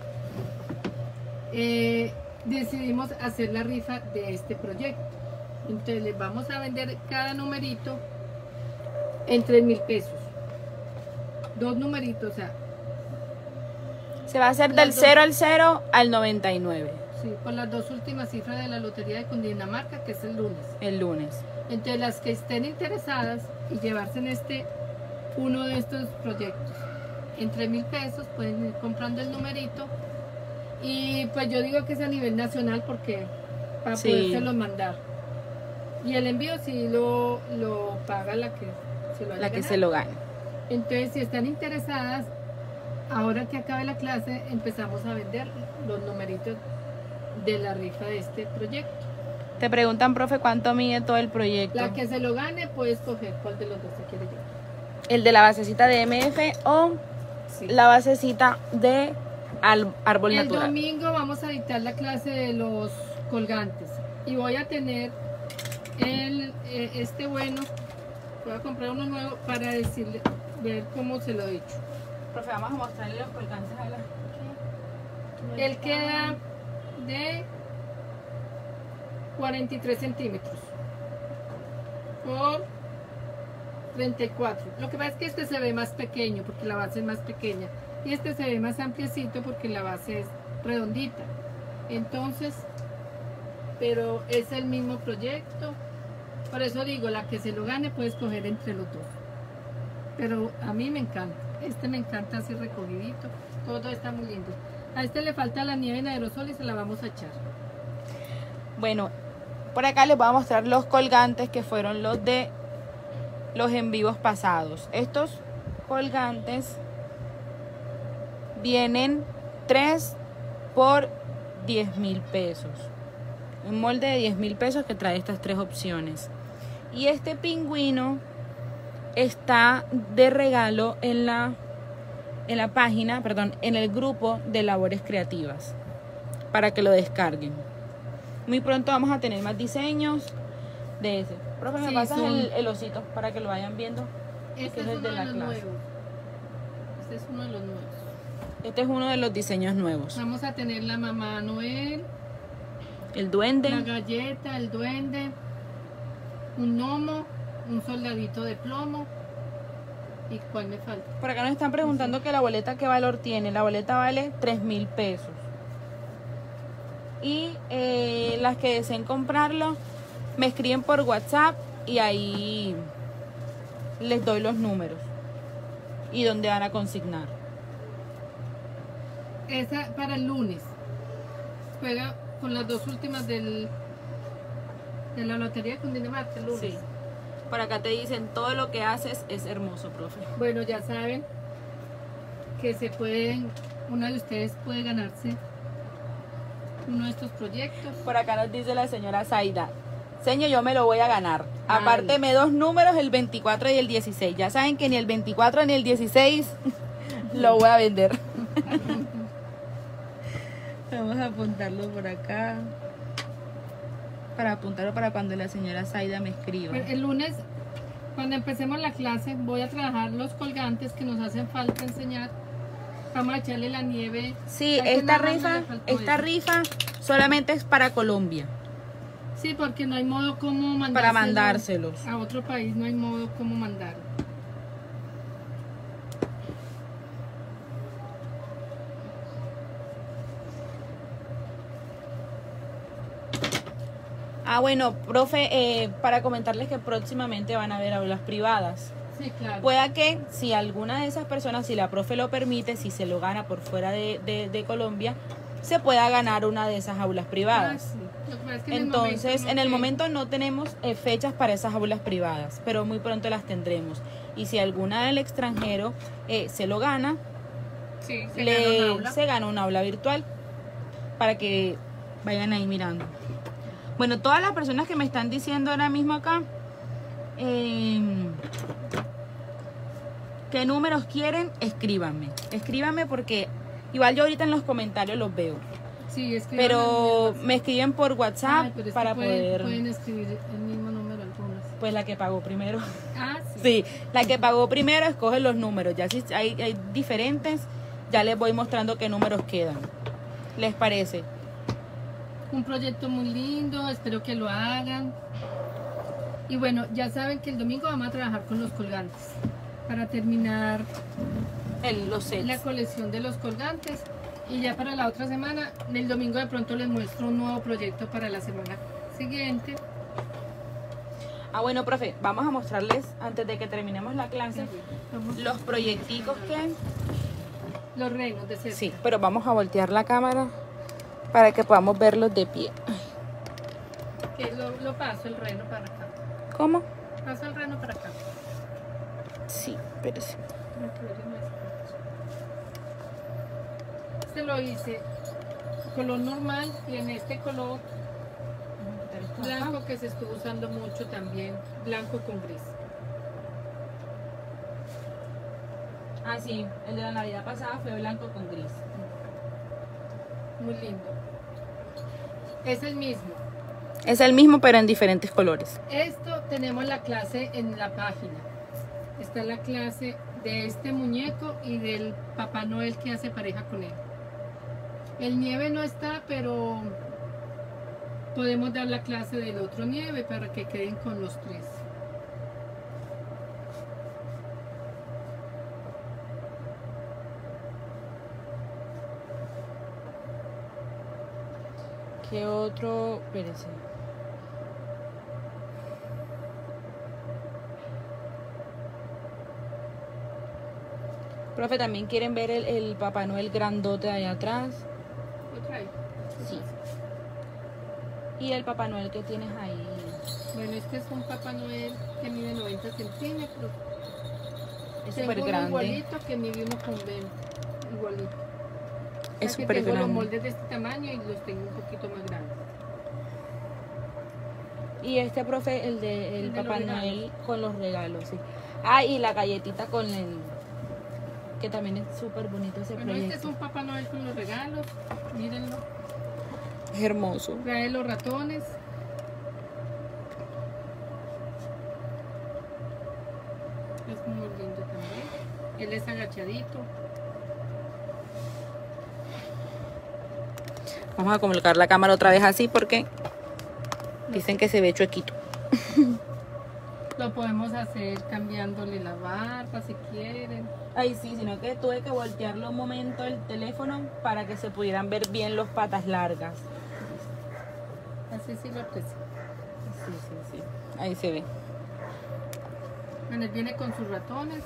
eh, decidimos hacer la rifa de este proyecto. Entonces les vamos a vender cada numerito en tres mil pesos. Dos numeritos, o sea,
Se va a hacer
Las
del
dos.
cero al cero al noventa y nueve
sí, por las dos últimas cifras de la Lotería de Cundinamarca, que es el lunes.
el lunes.
Entonces las que estén interesadas y llevarse en este, uno de estos proyectos en tres mil pesos, pueden ir comprando el numerito. Y pues yo digo que es a nivel nacional porque para
Sí.
podérselos mandar. Y el envío sí lo, lo paga la que se lo haya
La que
ganado.
se lo gane.
Entonces si están interesadas, ahora que acabe la clase empezamos a vender los numeritos de la rifa de este proyecto.
Te preguntan, profe, ¿cuánto mide todo el proyecto?
La que se lo gane puede escoger cuál de los dos se quiere llevar.
¿El de la basecita de M F o
Sí.
la basecita de al- árbol
El
natural?
domingo vamos a dictar la clase de los colgantes y voy a tener el, eh, este bueno, voy a comprar uno nuevo para decirle, ver cómo se lo he hecho.
Profe, vamos a mostrarle los colgantes a la...
Él queda de cuarenta y tres centímetros por treinta y cuatro. Lo que pasa es que este se ve más pequeño porque la base es más pequeña y este se ve más ampliecito porque la base es redondita. Entonces, pero es el mismo proyecto. Por eso digo, la que se lo gane puede escoger entre los dos. Pero a mí me encanta. Este me encanta así recogidito. Todo está muy lindo. A este le falta la nieve en aerosol y se la vamos a echar.
Bueno, por acá les voy a mostrar los colgantes que fueron los de los en vivos pasados. Estos colgantes vienen tres por diez mil pesos. Un molde de diez mil pesos que trae estas tres opciones. Y este pingüino está de regalo en la, en la página, perdón, en el grupo de labores creativas para que lo descarguen. Muy pronto vamos a tener más diseños de ese. Profe, ¿me
Sí,
pasas
son-
el, el osito para que lo vayan viendo?
Este
es
es
el de
uno
la
de los
clase.
nuevos. Este es uno de los nuevos.
Este es uno de los diseños nuevos.
Vamos a tener la mamá Noel,
El
la
duende.
galleta, el duende, un gnomo, un soldadito de plomo. ¿Y cuál me falta?
Por acá nos están preguntando que la boleta qué valor tiene. La boleta vale tres mil pesos. Y eh, las que deseen comprarlo me escriben por WhatsApp y ahí les doy los números y dónde van a consignar.
Esa para el lunes. Juega con las dos últimas del de la lotería de Cundinamarca el lunes.
Sí. Por acá te dicen todo lo que haces es hermoso, profe.
Bueno, ya saben que se pueden, una de ustedes puede ganarse uno de estos proyectos.
Por acá nos dice la señora Zaida. Señor, yo me lo voy a ganar.
Ay.
Apárteme dos números, el veinticuatro y el dieciséis. Ya saben que ni el veinticuatro ni el dieciséis lo voy a vender. Vamos a apuntarlo por acá. Para apuntarlo para cuando la señora Zaida me escriba.
El lunes, cuando empecemos la clase, voy a trabajar los colgantes que nos hacen falta enseñar. Vamos a echarle la nieve.
Sí,
A este
esta
nada más
rifa,
le faltó
esta
eso.
rifa solamente es para Colombia.
Sí, porque no hay modo como mandárselo
Para mandárselos.
a otro país, no hay modo como mandarlo.
Ah, bueno, profe, eh, para comentarles que próximamente van a haber aulas privadas.
Sí, claro.
Pueda que si alguna de esas personas, si la profe lo permite, si se lo gana por fuera de, de- de Colombia, se pueda ganar una de esas aulas
Ah,
privadas.
sí. Lo que pasa es que en el
Entonces,
momento
en
no
el
sé.
momento no tenemos eh, fechas para esas aulas privadas, pero muy pronto las tendremos. Y si alguna del extranjero eh, se lo gana,
Sí, se
le,
ganó un aula.
se gana una aula virtual para que vayan ahí mirando. Bueno, todas las personas que me están diciendo ahora mismo acá eh, qué números quieren, escríbanme. Escríbanme porque igual yo ahorita en los comentarios los veo.
Sí, es que
Pero me escriben por WhatsApp
Ay, pero es que
para
pueden,
poder...
pueden escribir el mismo número algunas.
Pues la que pagó primero.
Ah, sí.
Sí, la que pagó primero escoge los números. Ya si hay, hay diferentes, ya les voy mostrando qué números quedan. ¿Les parece?
Un proyecto muy lindo, espero que lo hagan. Y bueno, ya saben que el domingo vamos a trabajar con los colgantes para terminar
El, los sets.
la colección de los colgantes. Y ya para la otra semana, el domingo de pronto les muestro un nuevo proyecto para la semana siguiente.
Ah, bueno, profe, vamos a mostrarles, antes de que terminemos la clase,
Vamos-
los proyecticos que hay.
Los renos de cerca.
Sí, pero vamos a voltear la cámara para que podamos verlos de pie.
Que lo, lo paso el reno para acá.
¿Cómo?
Paso el reno para acá.
Sí, pero sí.
Para que vean más fotos. este lo hice color normal y en este color blanco que se estuvo usando mucho también, blanco con gris.
Ah, sí, el de la Navidad pasada fue blanco con gris.
Muy lindo. Es el mismo.
Es el mismo, pero en diferentes colores.
Esto tenemos la clase en la página. Está la clase de este muñeco y del Papá Noel que hace pareja con él. El nieve no está, pero podemos dar la clase del otro nieve para que queden con los tres.
¿Qué otro? Espérese. Profe, ¿también quieren ver el, el Papá Noel grandote de allá atrás?
¿Lo trae?
Sí. Y el Papá Noel que tienes ahí.
Bueno, este es un Papá Noel que mide noventa centímetros.
Es
Tengo
súper
uno
grande.
igualito que mide uno con veinte. Igualito.
Es
O sea que
súper
tengo
grande.
los moldes de este tamaño y los tengo un poquito más grandes.
Y este, profe, el de el
El de los
Papá
regalos.
Noel con los regalos, sí. Ah, y la galletita con el... que también es súper bonito ese
Bueno,
proyecto.
este es un Papá Noel con los regalos. Mírenlo.
Es hermoso.
Trae los ratones. Es muy lindo también. Él es agachadito.
Vamos a colocar la cámara otra vez así porque dicen que se ve chuequito.
Lo podemos hacer cambiándole la barba si quieren.
Ay, sí, sino que tuve que voltearlo un momento el teléfono para que se pudieran ver bien los patas largas.
Así sí lo aprecio.
Sí, sí, sí. Ahí se ve.
Bueno, él viene con sus ratones.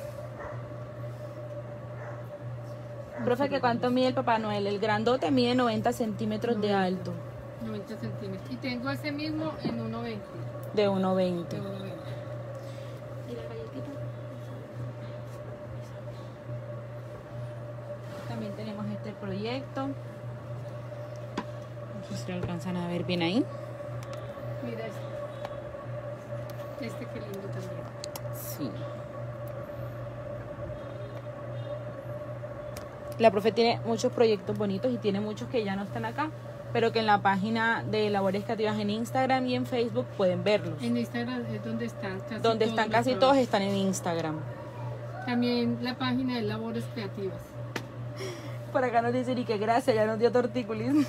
Profe, ¿que cuánto mide el Papá Noel? El grandote mide noventa centímetros de alto,
noventa centímetros. Y tengo ese mismo en uno veinte.
de uno veinte.
De uno veinte.
¿Y la galletita? También tenemos este proyecto. No sé si lo alcanzan a ver bien ahí.
Mira este. Este que lindo también.
Sí. La profe tiene muchos proyectos bonitos y tiene muchos que ya no están acá, pero que en la página de Labores Creativas en Instagram y en Facebook pueden verlos.
En Instagram es donde están casi
Donde
todos
están
los
casi todos
trabajos.
están en Instagram.
También la página de Labores Creativas.
Por acá nos dicen y que gracias, ya nos dio tortícolis.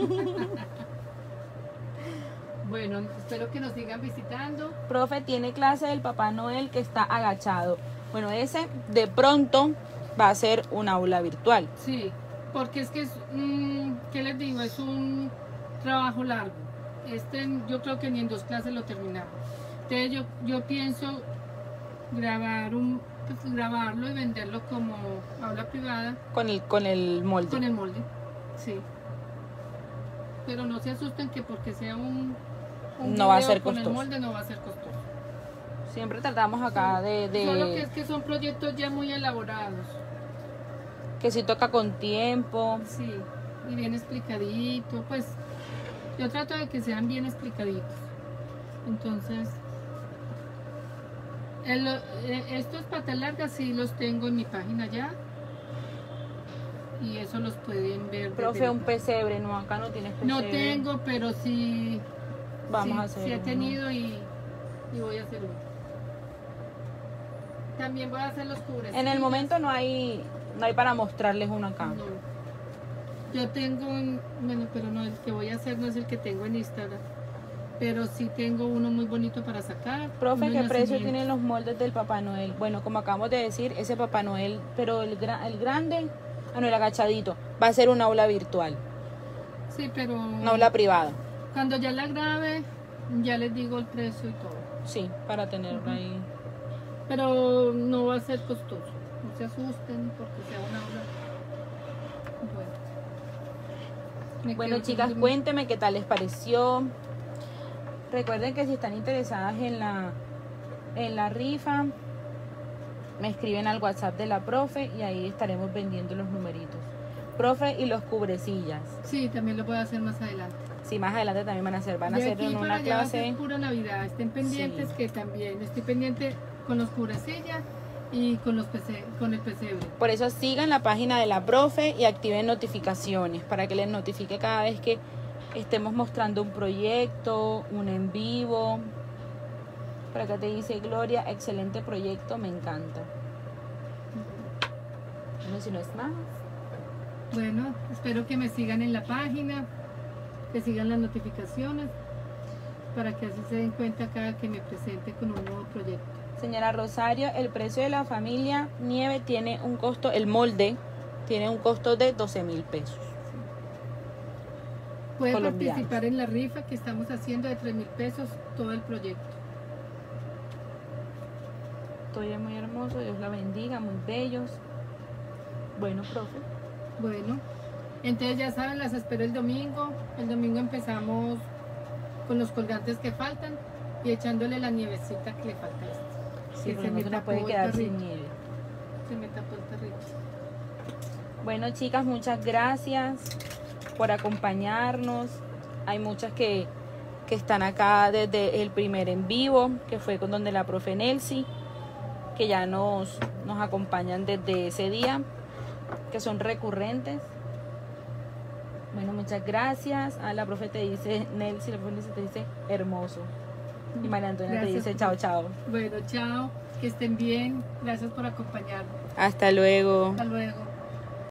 Bueno, espero que nos sigan visitando.
Profe, tiene clase del Papá Noel que está agachado. Bueno, ese de pronto va a ser un aula virtual.
Sí, porque es que es, mm, ¿qué les digo? Es un trabajo largo. Este yo creo que ni en dos clases lo terminamos. Entonces yo, yo pienso grabar un, pues, grabarlo y venderlo como aula privada
Con el, con el molde.
con el molde. Sí. Pero no se asusten que porque sea un, un
No va a
video
ser
con
costoso.
el molde no va a ser costoso.
Siempre tratamos acá de, de
Solo que es que son proyectos ya muy elaborados.
que si toca con tiempo.
Sí, y bien explicadito, pues yo trato de que sean bien explicaditos. Entonces, el- eh, estos patas largas sí los tengo en mi página ya. Y eso los pueden ver. desde
Profe,
la
un
página.
pesebre, no, acá no tienes pesebre.
No tengo, pero sí,
Vamos
sí,
a hacer
sí he
uno.
tenido y, y voy a hacer uno. También voy a hacer los cubres.
En el momento no hay, no hay para mostrarles uno acá.
No. Yo tengo, un- bueno, pero no, el que voy a hacer no es el que tengo en Instagram. Pero sí tengo uno muy bonito para sacar.
Profe,
unos
¿qué precio
nacimientos.
tienen los moldes del Papá Noel? Bueno, como acabamos de decir, ese Papá Noel, pero el, gra- el grande, ah no, el agachadito, va a ser una aula virtual,
Sí, pero
una aula privada.
cuando ya la grabe, ya les digo el precio y todo.
Sí, para tenerlo ahí.
Pero no va a ser costoso. No se asusten porque sea una aula. Bueno. Me
Bueno,
quedo
chicas,
sin-
cuéntenme qué tal les pareció. Recuerden que si están interesadas en la, en la rifa, me escriben al WhatsApp de la profe y ahí estaremos vendiendo los numeritos. profe, y los cubrecillas.
Sí, también lo voy a hacer más adelante.
Sí, más adelante también van a hacer, van a
De
hacer
aquí
en
para
una
allá va a ser
clase.
pura Navidad. Estén pendientes
Sí.
que también estoy pendiente con los cubrecillas y con los pese- con el pesebre.
Por eso sigan la página de la profe y activen notificaciones para que les notifique cada vez que estemos mostrando un proyecto, un en vivo. Por acá te dice Gloria, excelente proyecto, me encanta. Bueno, si no es más.
Bueno, espero que me sigan en la página, que sigan las notificaciones, para que así se den cuenta cada que me presente con un nuevo proyecto.
Señora Rosario, el precio de la familia Nieve tiene un costo, el molde tiene un costo de doce mil pesos.
Puede
Colombianos.
participar en la rifa que estamos haciendo de tres mil pesos todo el proyecto.
Todo es muy hermoso, Dios la bendiga, muy bellos. Bueno, profe.
Bueno, entonces ya saben, las espero el domingo. El domingo empezamos con los colgantes que faltan y echándole la nievecita que le falta a este.
Sí,
Que
porque
se me
no se nos
tapó
puede
el
quedar sin
tarrito.
nieve.
Se me tapó el tarrito.
Bueno, chicas, muchas gracias por acompañarnos. Hay muchas que, que están acá desde el primer en vivo, que fue con donde la profe Nelcy, que ya nos, nos acompañan desde ese día, que son recurrentes. Bueno, muchas gracias. A la profe te dice Nelcy, la profe Nelcy te dice hermoso. Y María Antonia te
Gracias,
dice chao,
profe.
chao.
Bueno, chao, que estén bien. Gracias por acompañarme.
Hasta luego.
Hasta luego.